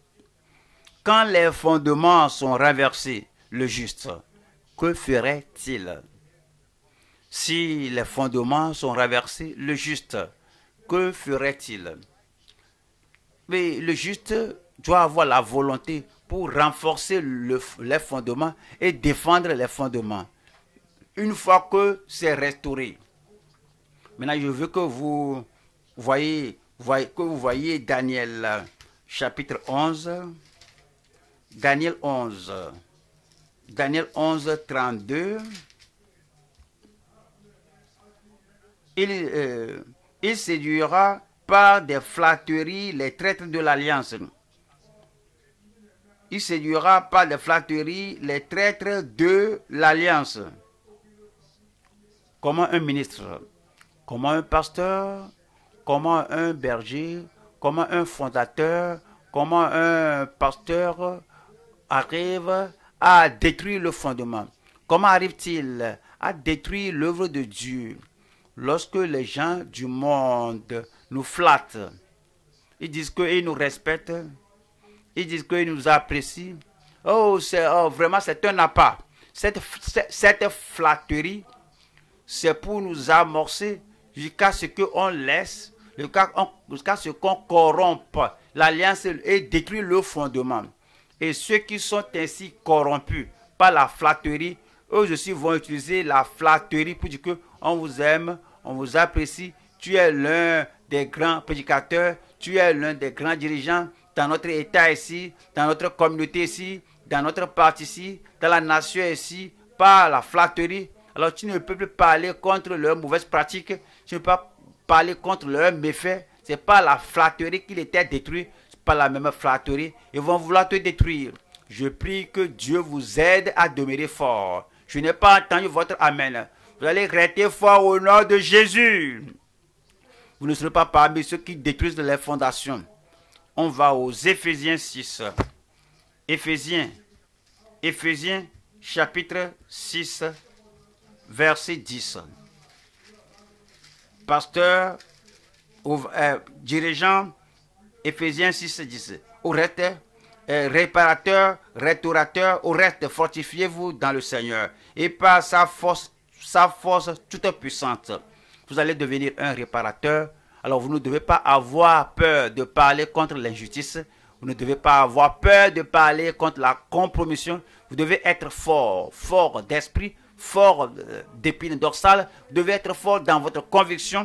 quand les fondements sont renversés, le juste, que ferait-il? Si les fondements sont renversés, le juste, que ferait-il? Mais le juste doit avoir la volonté pour renforcer le, les fondements et défendre les fondements. Une fois que c'est restauré. Maintenant, je veux que vous voyez, voyez, que vous voyez Daniel chapitre onze. Daniel onze. Daniel onze, trente-deux. Il, euh, il séduira par des flatteries les traîtres de l'alliance. Il séduira par des flatteries les traîtres de l'alliance. Comment un ministre, comment un pasteur, comment un berger, comment un fondateur, comment un pasteur arrive à détruire le fondement. Comment arrive-t-il à détruire l'œuvre de Dieu? Lorsque les gens du monde nous flattent, ils disent qu'ils nous respectent, ils disent qu'ils nous apprécient. Oh, c'est, oh vraiment, c'est un appât. Cette, cette flatterie, c'est pour nous amorcer jusqu'à ce qu'on laisse, jusqu'à ce qu'on corrompe l'alliance et détruire le fondement. Et ceux qui sont ainsi corrompus par la flatterie, eux aussi vont utiliser la flatterie pour dire qu'on vous aime, on vous apprécie, tu es l'un des grands prédicateurs, tu es l'un des grands dirigeants dans notre État ici, dans notre communauté ici, dans notre parti ici, dans la nation ici, par la flatterie. Alors tu ne peux plus parler contre leurs mauvaises pratiques, tu ne peux pas parler contre leurs méfaits. C'est pas la flatterie qu'il était détruit, c'est pas la même flatterie. Ils vont vouloir te détruire. Je prie que Dieu vous aide à demeurer fort. Je n'ai pas entendu votre amen. Vous allez rester fort au nom de Jésus. Vous ne serez pas parmi ceux qui détruisent les fondations. On va aux Éphésiens six. Éphésiens. Éphésiens chapitre six, verset dix. Pasteur, euh, dirigeant, Éphésiens six, dix. Au reste, euh, réparateur, restaurateur, au reste, fortifiez-vous dans le Seigneur. Et par sa force, sa force toute puissante, vous allez devenir un réparateur. Alors vous ne devez pas avoir peur de parler contre l'injustice. Vous ne devez pas avoir peur de parler contre la compromission. Vous devez être fort, fort d'esprit, fort d'épine dorsale. Vous devez être fort dans votre conviction.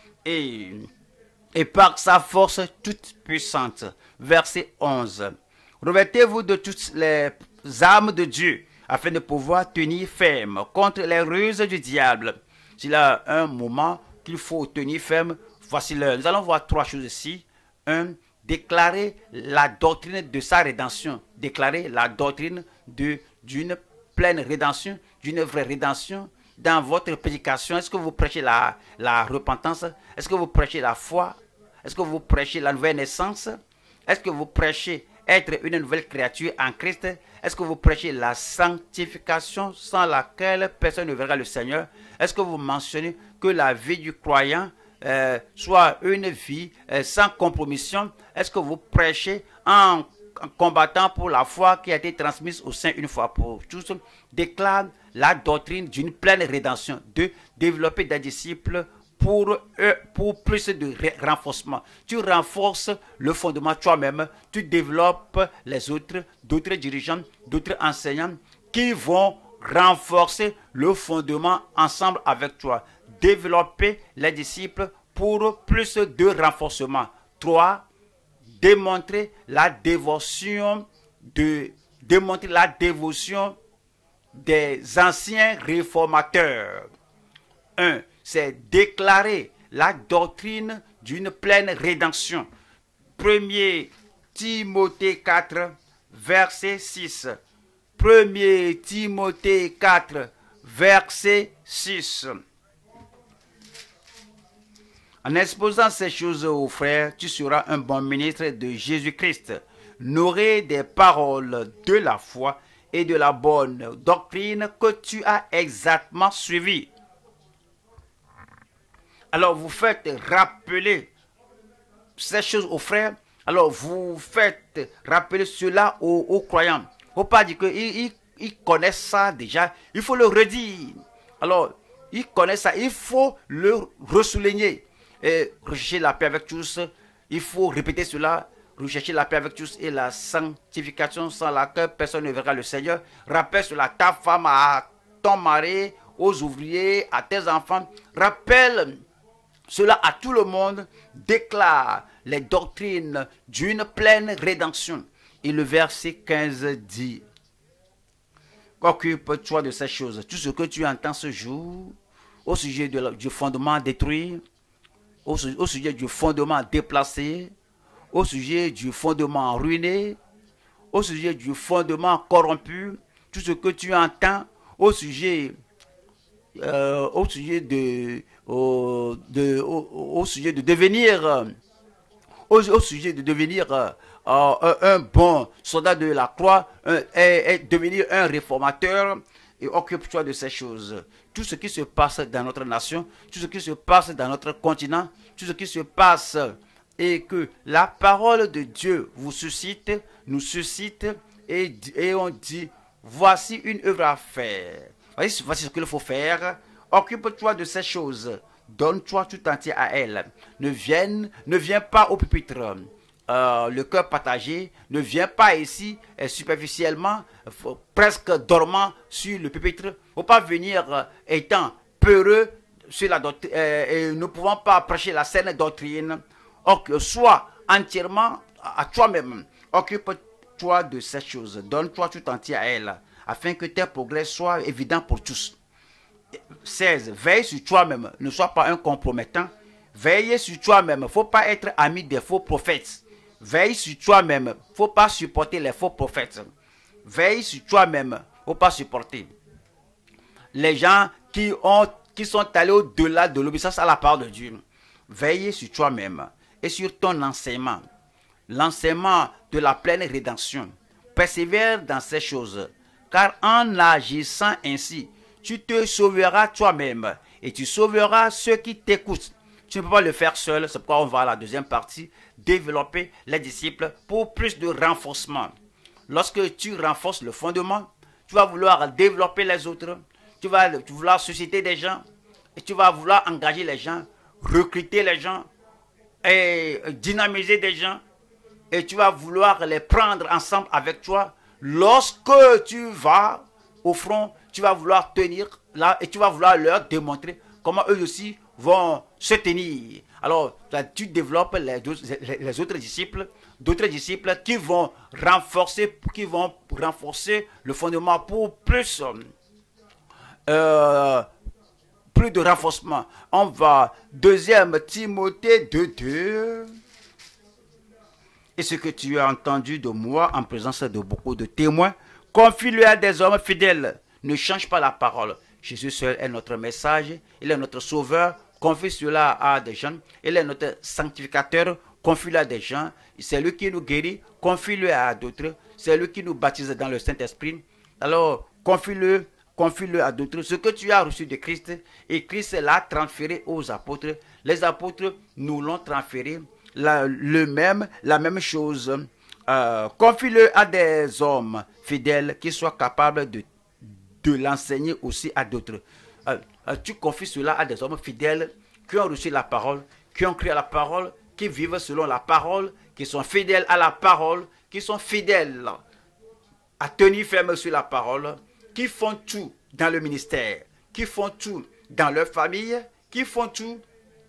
Et, et par sa force toute puissante. Verset onze. Revêtez-vous de toutes les armes de Dieu, afin de pouvoir tenir ferme contre les ruses du diable. S'il y a un moment qu'il faut tenir ferme, voici l'heure. Nous allons voir trois choses ici. Un, déclarer la doctrine de sa rédemption. Déclarer la doctrine de, d'une pleine rédemption, d'une vraie rédemption. Dans votre prédication, est-ce que vous prêchez la, la repentance? Est-ce que vous prêchez la foi? Est-ce que vous prêchez la nouvelle naissance? Est-ce que vous prêchez être une nouvelle créature en Christ? Est-ce que vous prêchez la sanctification sans laquelle personne ne verra le Seigneur? Est-ce que vous mentionnez que la vie du croyant euh, soit une vie euh, sans compromission? Est-ce que vous prêchez en, en combattant pour la foi qui a été transmise au sein une fois pour tous? Déclare la doctrine d'une pleine rédemption, de développer des disciples pour, eux, pour plus de renforcement. Tu renforces le fondement toi-même, tu développes les autres, d'autres dirigeants, d'autres enseignants qui vont renforcer le fondement ensemble avec toi. Développer les disciples pour plus de renforcement. Trois, démontrer la dévotion de démontrer la dévotion des anciens réformateurs. Un, c'est déclarer la doctrine d'une pleine rédemption. premier Timothée quatre, verset six. premier Timothée quatre, verset six. En exposant ces choses aux frères, tu seras un bon ministre de Jésus-Christ, nourri des paroles de la foi et de la bonne doctrine que tu as exactement suivie. Alors vous faites rappeler ces choses aux frères Alors, vous faites rappeler cela aux, aux croyants. Il ne faut pas dire qu'ils ils, ils connaissent ça déjà. Il faut le redire. Alors, ils connaissent ça. Il faut le ressouligner. Et rechercher la paix avec tous. Il faut répéter cela. Rechercher la paix avec tous et la sanctification sans laquelle personne ne verra le Seigneur. Rappelle cela ta femme, à ton mari, aux ouvriers, à tes enfants. Rappelle cela à tout le monde. Déclare les doctrines d'une pleine rédemption. Et le verset quinze dit: occupe-toi de ces choses. Tout ce que tu entends ce jour, au sujet de la, du fondement détruit, au, au sujet du fondement déplacé, au sujet du fondement ruiné, au sujet du fondement corrompu, tout ce que tu entends au sujet, euh, au sujet de, au, de, au, au sujet de devenir, au, au sujet de devenir euh, un, un bon soldat de la croix, un, et, et devenir un réformateur, et occupe-toi de ces choses. Tout ce qui se passe dans notre nation, tout ce qui se passe dans notre continent, tout ce qui se passe, et que la parole de Dieu vous suscite, nous suscite, et, et on dit, voici une œuvre à faire. Voici, voici ce qu'il faut faire. Occupe-toi de ces choses. Donne-toi tout entier à elles. Ne viens, ne viens pas au pupitre. Euh, le cœur partagé. Ne viens pas ici euh, superficiellement, euh, presque dormant sur le pupitre. Il ne faut pas venir euh, étant peureux sur la doctrine, euh, et ne pouvant pas prêcher la saine doctrine. Sois entièrement à toi-même. Occupe-toi de ces choses. Donne-toi tout entier à elles, afin que tes progrès soient évidents pour tous. seize. Veille sur toi-même. Ne sois pas un compromettant. Veille sur toi-même. Il ne faut pas être ami des faux prophètes. Veille sur toi-même. Il ne faut pas supporter les faux prophètes. Veille sur toi-même. Il ne faut pas supporter les gens qui, ont, qui sont allés au-delà de l'obéissance à la parole de Dieu. Veille sur toi-même et sur ton enseignement. L'enseignement de la pleine rédemption. Persévère dans ces choses. Car en agissant ainsi, tu te sauveras toi-même et tu sauveras ceux qui t'écoutent. Tu ne peux pas le faire seul. C'est pourquoi on va à la deuxième partie. Développer les disciples pour plus de renforcement. Lorsque tu renforces le fondement, tu vas vouloir développer les autres. Tu vas vouloir susciter des gens. Et tu vas vouloir engager les gens, recruter les gens et dynamiser des gens. Et tu vas vouloir les prendre ensemble avec toi. Lorsque tu vas au front, tu vas vouloir tenir là et tu vas vouloir leur démontrer comment eux aussi vont se tenir. Alors, tu développes les, les, les autres disciples, d'autres disciples qui vont renforcer, qui vont renforcer le fondement pour plus, euh, plus de renforcement. On va, deuxième Timothée deux deux. Et ce que tu as entendu de moi en présence de beaucoup de témoins, confie-le à des hommes fidèles. Ne change pas la parole. Jésus seul est notre message. Il est notre sauveur. Confie cela à des gens. Il est notre sanctificateur. Confie-le à des gens. C'est lui qui nous guérit. Confie-le à d'autres. C'est lui qui nous baptise dans le Saint-Esprit. Alors, confie-le, confie-le à d'autres. Ce que tu as reçu de Christ, et Christ l'a transféré aux apôtres. Les apôtres nous l'ont transféré. La, le même, la même chose. Euh, confie-le à des hommes fidèles qui soient capables de, de l'enseigner aussi à d'autres. Euh, euh, tu confies cela à des hommes fidèles qui ont reçu la parole, qui ont cru à la parole, qui vivent selon la parole, qui sont fidèles à la parole, qui sont fidèles à tenir ferme sur la parole, qui font tout dans le ministère, qui font tout dans leur famille, qui font tout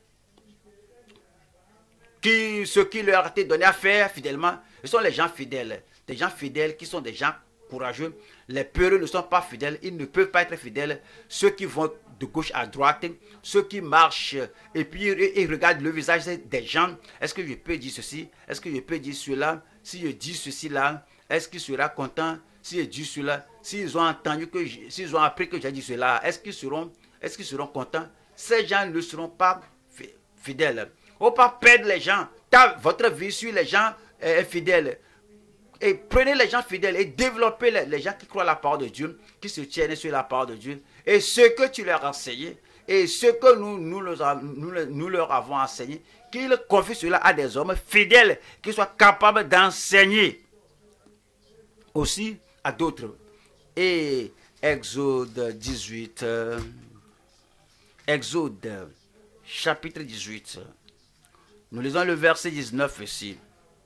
Qui, ce qui leur a été donné à faire fidèlement, ce sont les gens fidèles. Des gens fidèles qui sont des gens courageux. Les peureux ne sont pas fidèles, ils ne peuvent pas être fidèles. Ceux qui vont de gauche à droite, ceux qui marchent et puis ils regardent le visage des gens. Est-ce que je peux dire ceci? Est-ce que je peux dire cela? Si je dis ceci là, est-ce qu'il sera content? Si je dis cela, s'ils ont entendu que, s'ils ont appris que j'ai dit cela, est-ce qu'ils seront, est-ce qu'ils seront contents? Ces gens ne seront pas fidèles. Il ne faut pas perdre les gens. Ta, votre vie sur les gens est fidèle. et prenez les gens fidèles et développez les, les gens qui croient à la parole de Dieu, qui se tiennent sur la parole de Dieu. Et ce que tu leur as enseigné, et ce que nous, nous, leur, nous, nous leur avons enseigné, qu'ils confient cela à des hommes fidèles, qui soient capables d'enseigner aussi à d'autres. Et Exode dix-huit, euh, Exode chapitre dix-huit, nous lisons le verset dix-neuf ici.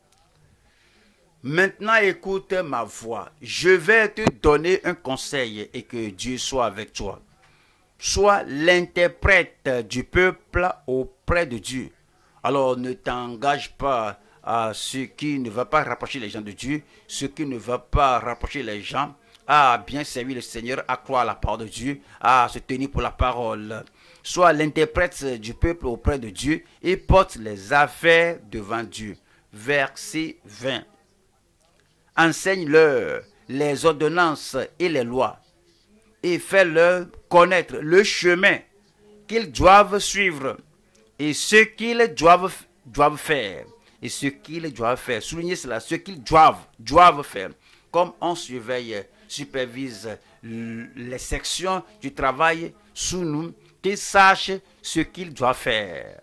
Maintenant écoute ma voix, je vais te donner un conseil et que Dieu soit avec toi. Sois l'interprète du peuple auprès de Dieu. Alors ne t'engage pas à ce qui ne va pas rapprocher les gens de Dieu, ce qui ne va pas rapprocher les gens à bien servir le Seigneur, à croire à la parole de Dieu, à se tenir pour la parole. Sois l'interprète du peuple auprès de Dieu et porte les affaires devant Dieu. Verset vingt. Enseigne-leur les ordonnances et les lois et fais-leur connaître le chemin qu'ils doivent suivre et ce qu'ils doivent, doivent faire. Et ce qu'ils doivent faire. Soulignez cela, ce qu'ils doivent, doivent faire. Comme on surveille, supervise les sections du travail sous nous, qu'ils sachent ce qu'ils doivent faire.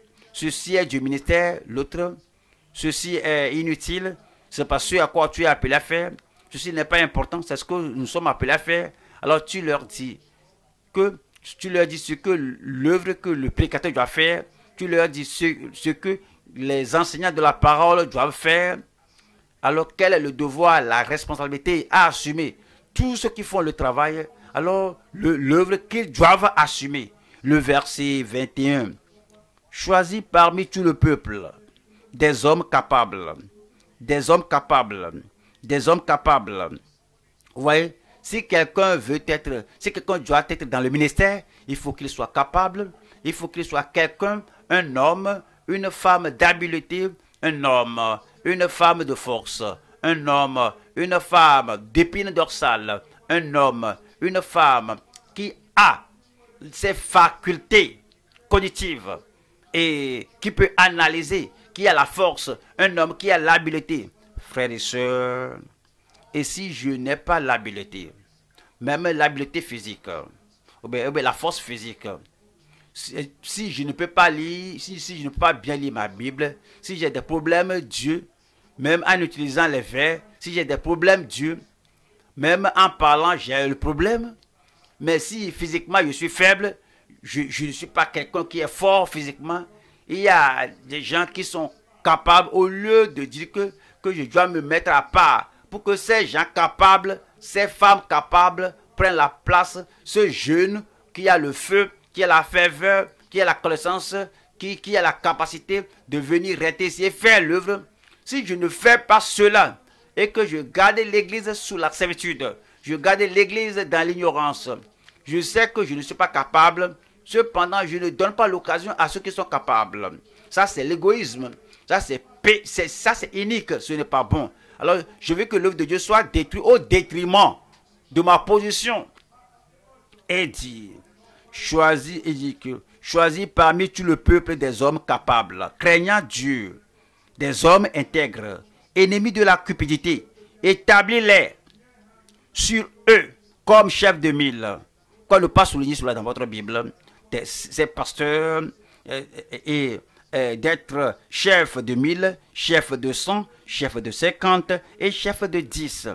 Ceci est du ministère, l'autre, ceci est inutile, c'est pas ce à quoi tu es appelé à faire, ceci n'est pas important, c'est ce que nous sommes appelés à faire. Alors tu leur dis que, tu leur dis ce que l'œuvre que le prédicateur doit faire, tu leur dis ce, ce que les enseignants de la parole doivent faire. Alors quel est le devoir, la responsabilité à assumer? Tous ceux qui font le travail, alors l'œuvre qu'ils doivent assumer. Le verset vingt et un. Choisis parmi tout le peuple des hommes capables, des hommes capables, des hommes capables. Vous voyez, si quelqu'un veut être, si quelqu'un doit être dans le ministère, il faut qu'il soit capable, il faut qu'il soit quelqu'un, un homme, une femme d'habileté, un homme, une femme de force, un homme, une femme d'épine dorsale, un homme, une femme qui a ses facultés cognitives et qui peut analyser, qui a la force, un homme qui a l'habileté. Frères et sœurs, et si je n'ai pas l'habileté, même l'habileté physique, ou bien, ou bien la force physique, si, si je ne peux pas lire, si, si je ne peux pas bien lire ma Bible, si j'ai des problèmes, Dieu, même en utilisant les vers, si j'ai des problèmes, Dieu, même en parlant, j'ai le problème. Mais si physiquement je suis faible, je, je ne suis pas quelqu'un qui est fort physiquement. Il y a des gens qui sont capables, au lieu de dire que, que je dois me mettre à part, pour que ces gens capables, ces femmes capables prennent la place, ce jeune qui a le feu, qui a la ferveur, qui a la connaissance, qui, qui a la capacité de venir rester ici et faire l'œuvre. Si je ne fais pas cela et que je garde l'église sous la servitude, je garde l'église dans l'ignorance, je sais que je ne suis pas capable, cependant je ne donne pas l'occasion à ceux qui sont capables. Ça c'est l'égoïsme, ça c'est ça c'est unique, ce n'est pas bon. Alors je veux que l'œuvre de Dieu soit détruite au détriment de ma position. Et dit, choisis, et dit que choisis parmi tout le peuple des hommes capables, craignant Dieu, des hommes intègres, ennemis de la cupidité, établis-les sur eux comme chefs de mille. Quoi ne pas souligner cela dans votre Bible, des, ces pasteurs euh, et euh, d'être chef de mille, chef de cent, chef de cinquante et chef de dix.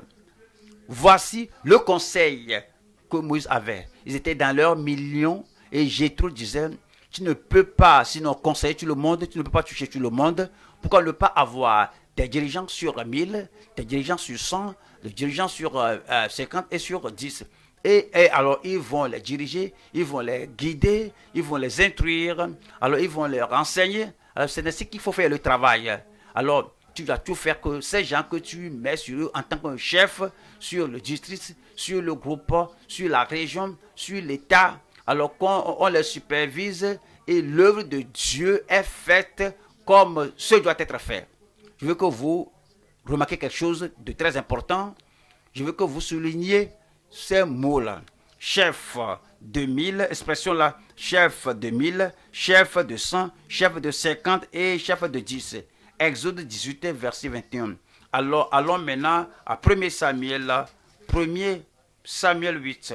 Voici le conseil que Moïse avait. Ils étaient dans leurs millions et Jéthro disait, tu ne peux pas, sinon conseiller tout le monde, tu ne peux pas toucher tout le monde. Pourquoi ne pas avoir des dirigeants sur mille, des dirigeants sur cent, des dirigeants sur euh, cinquante et sur dix. Et, et alors, ils vont les diriger, ils vont les guider, ils vont les instruire, alors ils vont les renseigner. C'est ainsi qu'il faut faire le travail. Alors, tu dois tout faire que ces gens que tu mets sur eux en tant que chef, sur le district, sur le groupe, sur la région, sur l'État, alors qu'on on les supervise et l'œuvre de Dieu est faite comme ce doit être fait. Je veux que vous remarquiez quelque chose de très important. Je veux que vous souligniez ces mots-là. Chef de mille, expression-là, chef de mille, chef de cent, chef de cinquante et chef de dix. Exode dix-huit, verset vingt et un. Alors, allons maintenant à premier Samuel, premier Samuel huit.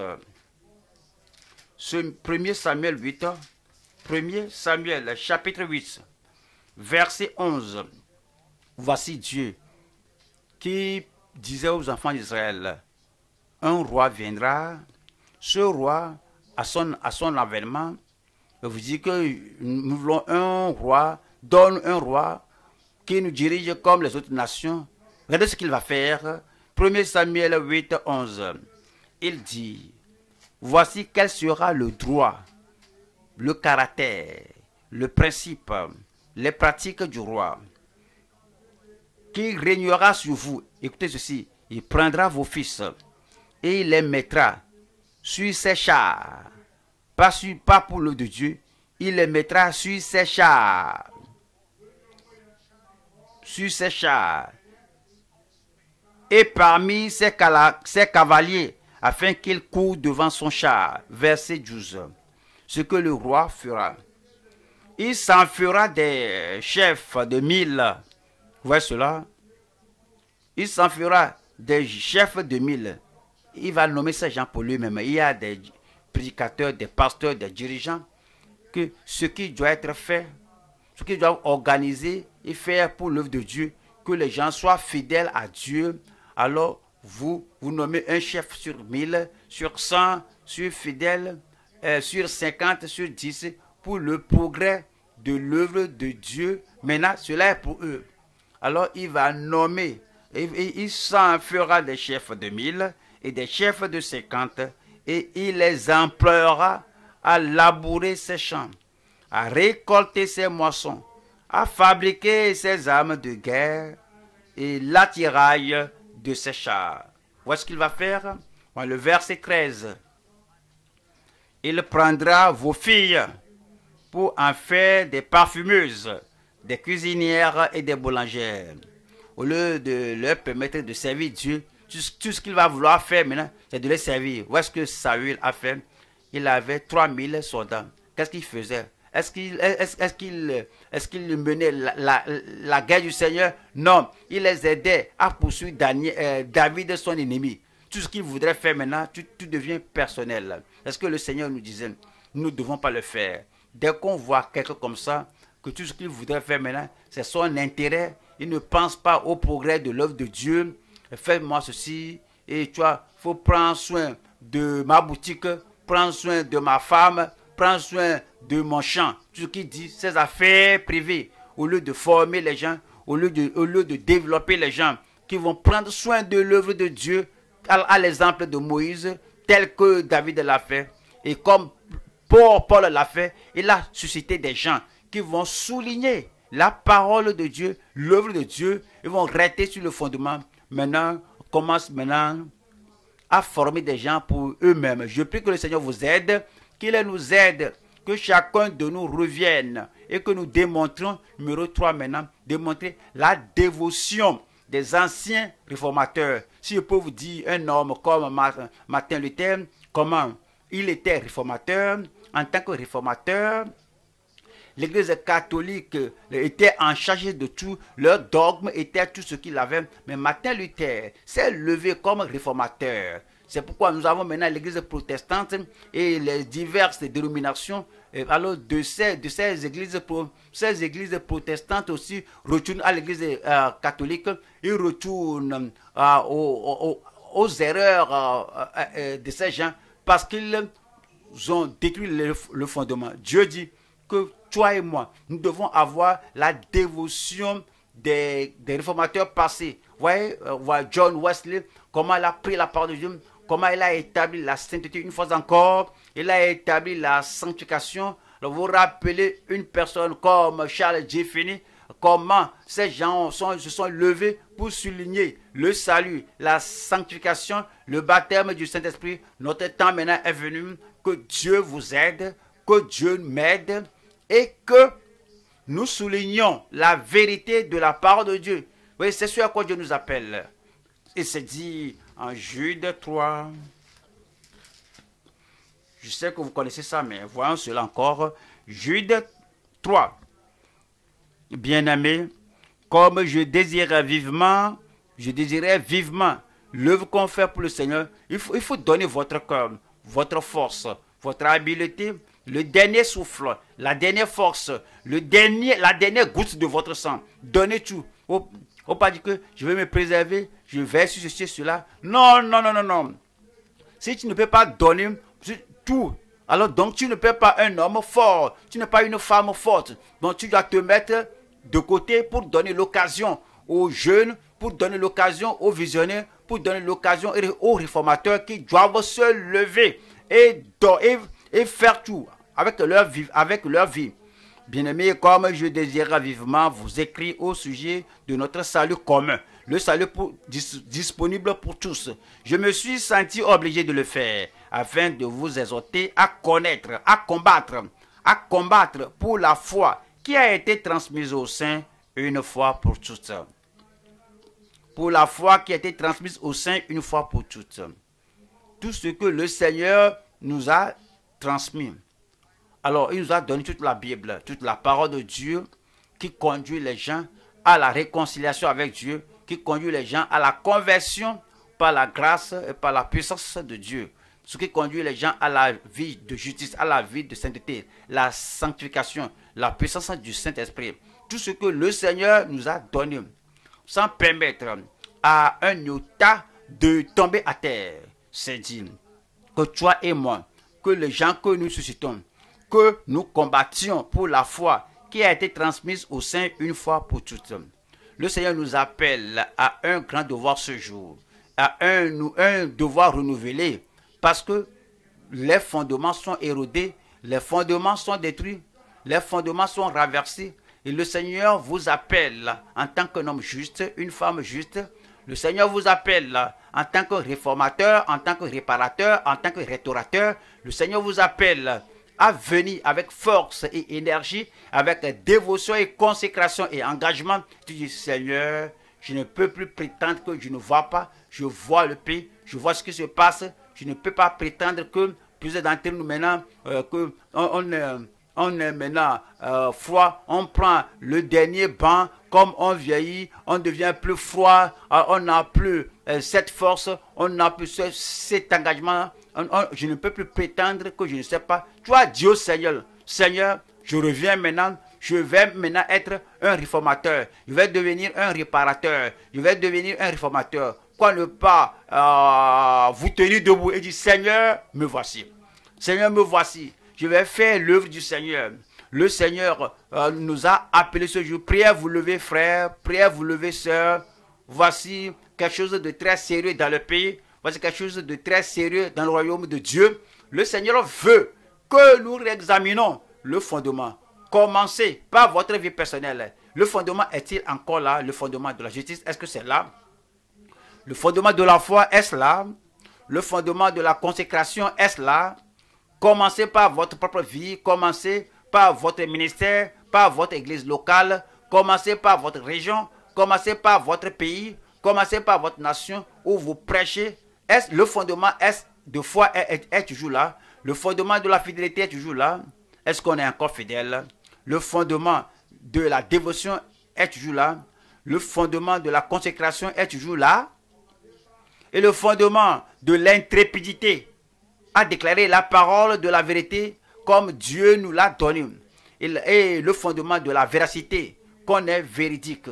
Ce premier Samuel huit, premier Samuel chapitre huit, verset onze. Voici Dieu qui disait aux enfants d'Israël, un roi viendra, ce roi, à son, à son avènement, vous dit que nous voulons un roi, donne un roi qui nous dirige comme les autres nations. Regardez ce qu'il va faire. premier Samuel huit, onze. Il dit, voici quel sera le droit, le caractère, le principe, les pratiques du roi, qui régnera sur vous. Écoutez ceci, il prendra vos fils et il les mettra sur ses chars, pas, sur, pas pour l'eau de Dieu, il les mettra sur ses chars, sur ses chars, et parmi ses, ses cavaliers, afin qu'ils courent devant son char. Verset douze. Ce que le roi fera, il s'en fera des chefs de mille. Vous voyez cela? Il s'en fera des chefs de mille. Il va nommer ces gens pour lui-même. Il y a des prédicateurs, des pasteurs, des dirigeants, que ce qui doit être fait, ce qui doit organiser et faire pour l'œuvre de Dieu, que les gens soient fidèles à Dieu. Alors, vous, vous nommez un chef sur mille, sur cent, sur fidèle, euh, sur cinquante, sur dix, pour le progrès de l'œuvre de Dieu. Maintenant, cela est pour eux. Alors, il va nommer, et, et il s'en fera des chefs de mille et des chefs de cinquante, et il les emploiera à labourer ses champs, à récolter ses moissons, à fabriquer ses armes de guerre et l'attirail de ses chars. Voici ce qu'il va faire. Le verset treize. Il prendra vos filles pour en faire des parfumeuses, des cuisinières et des boulangères. Au lieu de leur permettre de servir Dieu, tout, tout ce qu'il va vouloir faire maintenant, c'est de les servir. Voici ce que Saül a fait. Il avait trois mille soldats. Qu'est-ce qu'il faisait? Est-ce qu'il est, est qu'il, est qu'il menait la, la, la guerre du Seigneur? Non, il les aidait à poursuivre Daniel, euh, David, son ennemi. Tout ce qu'il voudrait faire maintenant, tout, tout devient personnel. Est-ce que le Seigneur nous disait, nous ne devons pas le faire? Dès qu'on voit quelqu'un comme ça, que tout ce qu'il voudrait faire maintenant, c'est son intérêt, il ne pense pas au progrès de l'œuvre de Dieu. Fais-moi ceci, et tu vois, il faut prendre soin de ma boutique, prendre soin de ma femme, prendre soin de mon champ. Tout ce qu'il dit, ses affaires privées, au lieu de former les gens, au lieu de, au lieu de développer les gens qui vont prendre soin de l'œuvre de Dieu, à, à l'exemple de Moïse, tel que David l'a fait, et comme Paul, Paul l'a fait, il a suscité des gens qui vont souligner la parole de Dieu, l'œuvre de Dieu, ils vont rester sur le fondement. Maintenant, on commence maintenant à former des gens pour eux-mêmes. Je prie que le Seigneur vous aide, qu'il nous aide, que chacun de nous revienne et que nous démontrons, numéro trois maintenant, démontrer la dévotion des anciens réformateurs. Si je peux vous dire un homme comme Martin Luther, comment il était réformateur, en tant que réformateur, l'Église catholique était en charge de tout, leur dogme était tout ce qu'il avait. Mais Martin Luther s'est levé comme réformateur. C'est pourquoi nous avons maintenant l'Église protestante et les diverses dénominations. Alors de ces, de ces, églises, ces églises protestantes aussi retournent à l'Église euh, catholique. Ils retournent euh, aux, aux, aux erreurs euh, euh, de ces gens parce qu'ils ont détruit le, le fondement. Dieu dit que toi et moi, nous devons avoir la dévotion des, des réformateurs passés. Vous voyez, euh, voyez John Wesley, comment il a pris la parole de Dieu, comment il a établi la sainteté une fois encore, il a établi la sanctification. Alors vous rappelez une personne comme Charles J. Finney, comment ces gens sont, se sont levés pour souligner le salut, la sanctification, le baptême du Saint-Esprit. Notre temps maintenant est venu, que Dieu vous aide, que Dieu m'aide, et que nous soulignons la vérité de la parole de Dieu. Oui, c'est ce à quoi Dieu nous appelle. Et c'est dit en Jude trois. Je sais que vous connaissez ça, mais voyons cela encore. Jude trois. Bien-aimé, comme je désire vivement je désirais vivement l'œuvre qu'on fait pour le Seigneur. Il faut, il faut donner votre cœur, votre force, votre habileté, le dernier souffle, la dernière force, le dernier, la dernière goutte de votre sang. Donnez tout. On ne pas dire que je vais me préserver, je vais sur ceci, cela. Non, non, non, non, non. Si tu ne peux pas donner tout, alors donc tu ne peux pas un homme fort, tu n'es pas une femme forte. Donc tu dois te mettre de côté pour donner l'occasion aux jeunes, pour donner l'occasion aux visionnaires, pour donner l'occasion aux réformateurs qui doivent se lever et, et, et faire tout avec leur vie. Avec leur vie. Bien-aimés, comme je désire vivement vous écrire au sujet de notre salut commun, le salut pour, dis, disponible pour tous, je me suis senti obligé de le faire afin de vous exhorter à connaître, à combattre, à combattre pour la foi qui a été transmise aux saints une fois pour toutes. Pour la foi qui a été transmise aux saints une fois pour toutes. Tout ce que le Seigneur nous a transmis. Alors, il nous a donné toute la Bible, toute la parole de Dieu qui conduit les gens à la réconciliation avec Dieu, qui conduit les gens à la conversion par la grâce et par la puissance de Dieu. Ce qui conduit les gens à la vie de justice, à la vie de sainteté, la sanctification, la puissance du Saint-Esprit. Tout ce que le Seigneur nous a donné, sans permettre à un iota de tomber à terre. C'est dit que toi et moi, que les gens que nous suscitons, que nous combattions pour la foi qui a été transmise aux saints une fois pour toutes. Le Seigneur nous appelle à un grand devoir ce jour, à un, un devoir renouvelé, parce que les fondements sont érodés, les fondements sont détruits, les fondements sont renversés, et le Seigneur vous appelle en tant qu'un homme juste, une femme juste. Le Seigneur vous appelle en tant que réformateur, en tant que réparateur, en tant que restaurateur. Le Seigneur vous appelle à venir avec force et énergie, avec dévotion et consécration et engagement. Tu dis, Seigneur, je ne peux plus prétendre que je ne vois pas. Je vois le pays, je vois ce qui se passe. Je ne peux pas prétendre que plusieurs d'entre nous maintenant, euh, que on, on, euh, on est maintenant euh, froid. On prend le dernier banc, comme on vieillit, on devient plus froid. Euh, on n'a plus euh, cette force, on n'a plus ce, cet engagement. On, on, je ne peux plus prétendre que je ne sais pas. Toi, Dieu Seigneur, Seigneur, je reviens maintenant. Je vais maintenant être un réformateur. Je vais devenir un réparateur. Je vais devenir un réformateur. Quoi ne pas euh, vous tenir debout et dire, Seigneur, me voici. Seigneur, me voici. Je vais faire l'œuvre du Seigneur. Le Seigneur euh, nous a appelés ce jour. Priez à vous lever, frères. Priez à vous lever, sœurs. Voici quelque chose de très sérieux dans le pays. Voici quelque chose de très sérieux dans le royaume de Dieu. Le Seigneur veut que nous réexaminions le fondement. Commencez par votre vie personnelle. Le fondement est-il encore là? Le fondement de la justice, est-ce que c'est là? Le fondement de la foi, est-ce là? Le fondement de la consécration, est-ce là? Commencez par votre propre vie. Commencez par votre ministère, par votre église locale. Commencez par votre région. Commencez par votre pays. Commencez par votre nation où vous prêchez. Est-ce le fondement est de foi est, est, est toujours là? Le fondement de la fidélité est toujours là? Est-ce qu'on est encore fidèle? Le fondement de la dévotion est toujours là? Le fondement de la consécration est toujours là? Et le fondement de l'intrépidité à déclarer la parole de la vérité comme Dieu nous l'a donné. Et le fondement de la véracité, qu'on est véridique.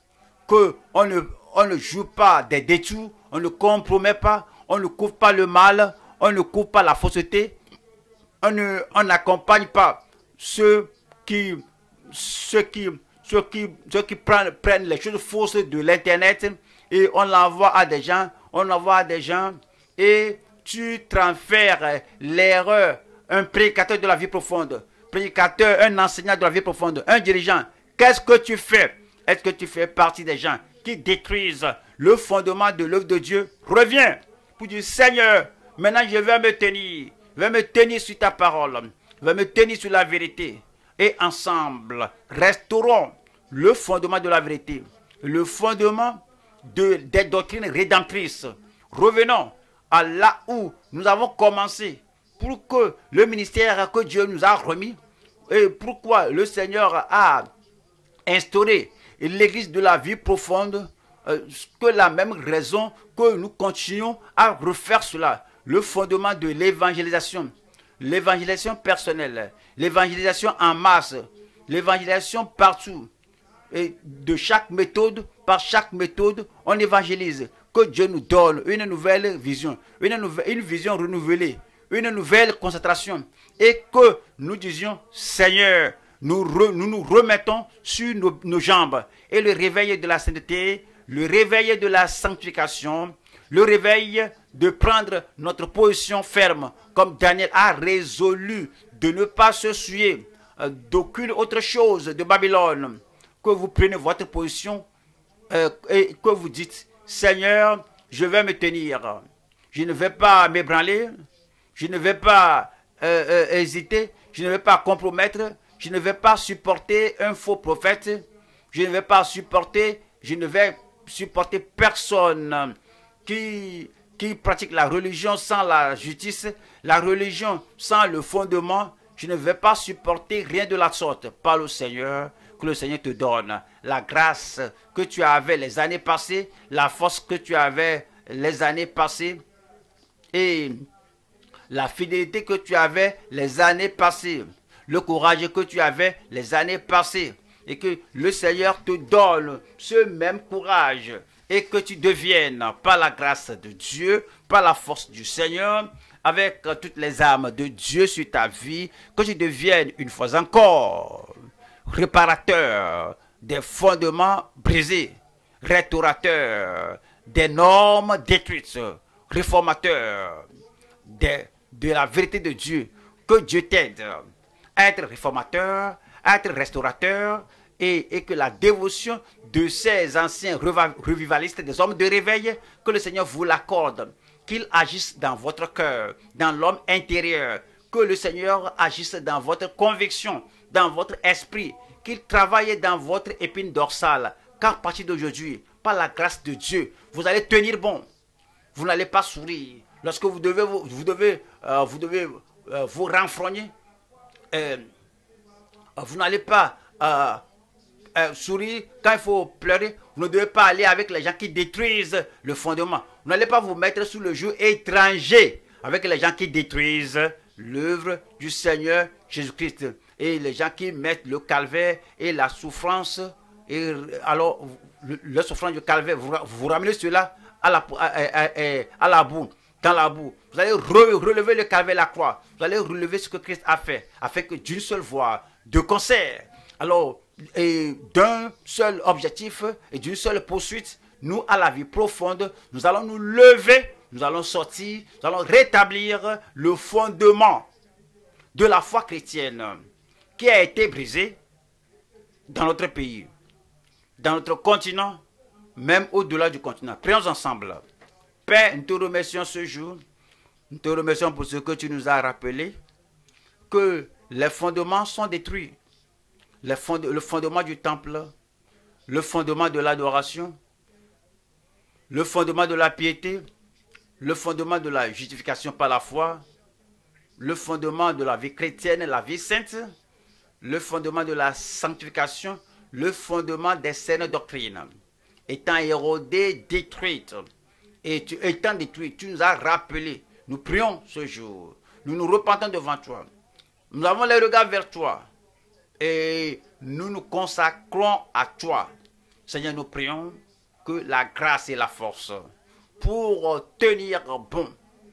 Qu'on ne, on ne joue pas des détours, on ne compromet pas, on ne couvre pas le mal, on ne couvre pas la fausseté, on ne, on n'accompagne pas ceux qui, ceux qui, ceux qui, ceux qui prennent, prennent les choses fausses de l'internet et on l'envoie à des gens, on l'envoie à des gens et tu transfères l'erreur. Un prédicateur de la vie profonde, prédicateur, un enseignant de la vie profonde, un dirigeant, qu'est-ce que tu fais? Est-ce que tu fais partie des gens qui détruisent le fondement de l'œuvre de Dieu? Reviens pour dire, Seigneur, maintenant je vais me tenir, je vais me tenir sur ta parole, je vais me tenir sur la vérité. Et ensemble, restaurons le fondement de la vérité, le fondement de, des doctrines rédemptrices. Revenons à là où nous avons commencé pour que le ministère que Dieu nous a remis et pourquoi le Seigneur a instauré l'église de la vie profonde euh, que la même raison que nous continuons à refaire cela. Le fondement de l'évangélisation, l'évangélisation personnelle, l'évangélisation en masse, l'évangélisation partout. Et de chaque méthode, par chaque méthode, on évangélise. Que Dieu nous donne une nouvelle vision, une, nouvelle, une vision renouvelée, une nouvelle concentration. Et que nous disions, Seigneur, nous re, nous, nous remettons sur nos, nos jambes. Et le réveil de la sainteté, le réveil de la sanctification, le réveil de prendre notre position ferme, comme Daniel a résolu de ne pas se soucier d'aucune autre chose de Babylone. Que vous prenez votre position euh, et que vous dites, Seigneur, je vais me tenir. Je ne vais pas m'ébranler. Je ne vais pas euh, euh, hésiter. Je ne vais pas compromettre. Je ne vais pas supporter un faux prophète. Je ne vais pas supporter, je ne vais supporter personne qui, qui pratique la religion sans la justice, la religion sans le fondement. Je ne vais pas supporter rien de la sorte. Parle au Seigneur, que le Seigneur te donne la grâce que tu avais les années passées, la force que tu avais les années passées et la fidélité que tu avais les années passées, le courage que tu avais les années passées, et que le Seigneur te donne ce même courage et que tu deviennes, par la grâce de Dieu, par la force du Seigneur, avec toutes les armes de Dieu sur ta vie, que tu deviennes une fois encore réparateur des fondements brisés, restaurateur des normes détruites, réformateur de, de la vérité de Dieu. Que Dieu t'aide à être réformateur, à être restaurateur, et, et que la dévotion de ces anciens revivalistes, des hommes de réveil, que le Seigneur vous l'accorde, qu'il agisse dans votre cœur, dans l'homme intérieur, que le Seigneur agisse dans votre conviction, dans votre esprit, qu'il travaille dans votre épine dorsale, qu'à partir d'aujourd'hui, par la grâce de Dieu, vous allez tenir bon. Vous n'allez pas sourire. Lorsque vous devez vous, vous devez, euh, vous, devez euh, vous renfrogner, euh, vous n'allez pas euh, euh, sourire quand il faut pleurer. Vous ne devez pas aller avec les gens qui détruisent le fondement. Vous n'allez pas vous mettre sous le joug étranger avec les gens qui détruisent l'œuvre du Seigneur Jésus-Christ. Et les gens qui mettent le calvaire et la souffrance, et alors le, le souffrance du calvaire, vous, vous ramenez cela à la, à, à, à, à la boue, dans la boue. Vous allez re, relever le calvaire et la croix. Vous allez relever ce que Christ a fait, afin que d'une seule voix, de concert, alors, et d'un seul objectif et d'une seule poursuite, nous, à la vie profonde, nous allons nous lever, nous allons sortir, nous allons rétablir le fondement de la foi chrétienne qui a été brisé dans notre pays, dans notre continent, même au-delà du continent. Prions ensemble. Père, nous te remercions ce jour. Nous te remercions pour ce que tu nous as rappelé, que les fondements sont détruits. Les fond le fondement du temple, le fondement de l'adoration, le fondement de la piété, le fondement de la justification par la foi, le fondement de la vie chrétienne, la vie sainte, le fondement de la sanctification, le fondement des saines doctrines, étant érodé, détruite, et tu, étant détruit, tu nous as rappelé. Nous prions ce jour, nous nous repentons devant toi, nous avons les regards vers toi, et nous nous consacrons à toi. Seigneur, nous prions que la grâce et la force pour tenir bon,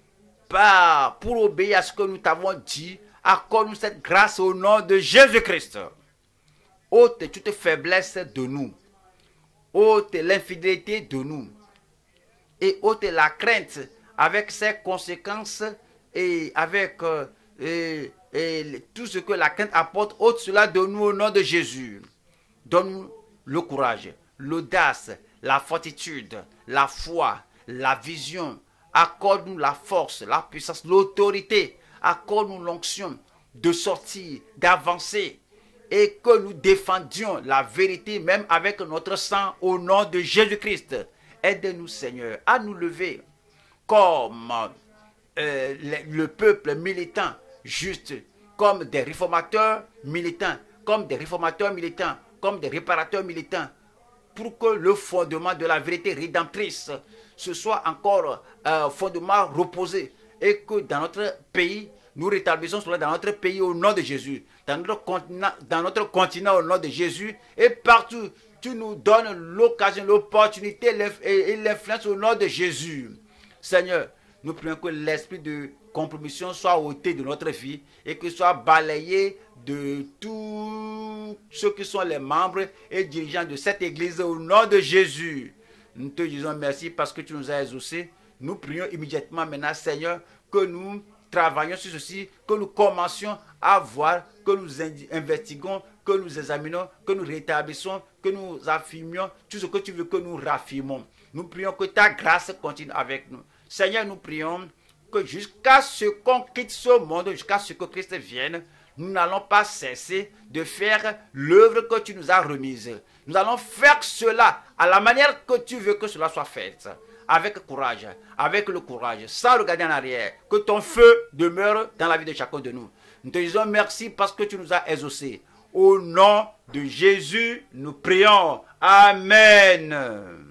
pas pour obéir à ce que nous t'avons dit, accorde-nous cette grâce au nom de Jésus-Christ. Ôte toute faiblesse de nous, ôte l'infidélité de nous, et ôte la crainte avec ses conséquences et avec euh, et, et tout ce que la crainte apporte, ôte cela de nous au nom de Jésus. Donne-nous le courage, l'audace, la fortitude, la foi, la vision. Accorde-nous la force, la puissance, l'autorité. Accorde-nous l'onction de sortir, d'avancer, et que nous défendions la vérité même avec notre sang au nom de Jésus-Christ. Aide-nous, Seigneur, à nous lever comme euh, le, le peuple militant, juste, comme des réformateurs militants, comme des réformateurs militants, comme des réparateurs militants, pour que le fondement de la vérité rédemptrice ce soit encore euh, fondement reposé et que dans notre pays, nous rétablissons cela dans notre pays au nom de Jésus, dans notre continent, dans notre continent au nom de Jésus et partout. Tu nous donnes l'occasion, l'opportunité et l'influence au nom de Jésus. Seigneur, nous prions que l'esprit de compromission soit ôté de notre vie et que soit balayé de tous ceux qui sont les membres et dirigeants de cette église au nom de Jésus. Nous te disons merci parce que tu nous as exaucés. Nous prions immédiatement maintenant, Seigneur, que nous travaillions sur ceci, que nous commencions à voir, que nous investiguons, que nous examinons, que nous rétablissons, que nous affirmions tout ce que tu veux que nous raffirmons. Nous prions que ta grâce continue avec nous. Seigneur, nous prions que jusqu'à ce qu'on quitte ce monde, jusqu'à ce que Christ vienne, nous n'allons pas cesser de faire l'œuvre que tu nous as remise. Nous allons faire cela à la manière que tu veux que cela soit fait. Avec courage, avec le courage, sans regarder en arrière. Que ton feu demeure dans la vie de chacun de nous. Nous te disons merci parce que tu nous as exaucés. Au nom de Jésus, nous prions. Amen.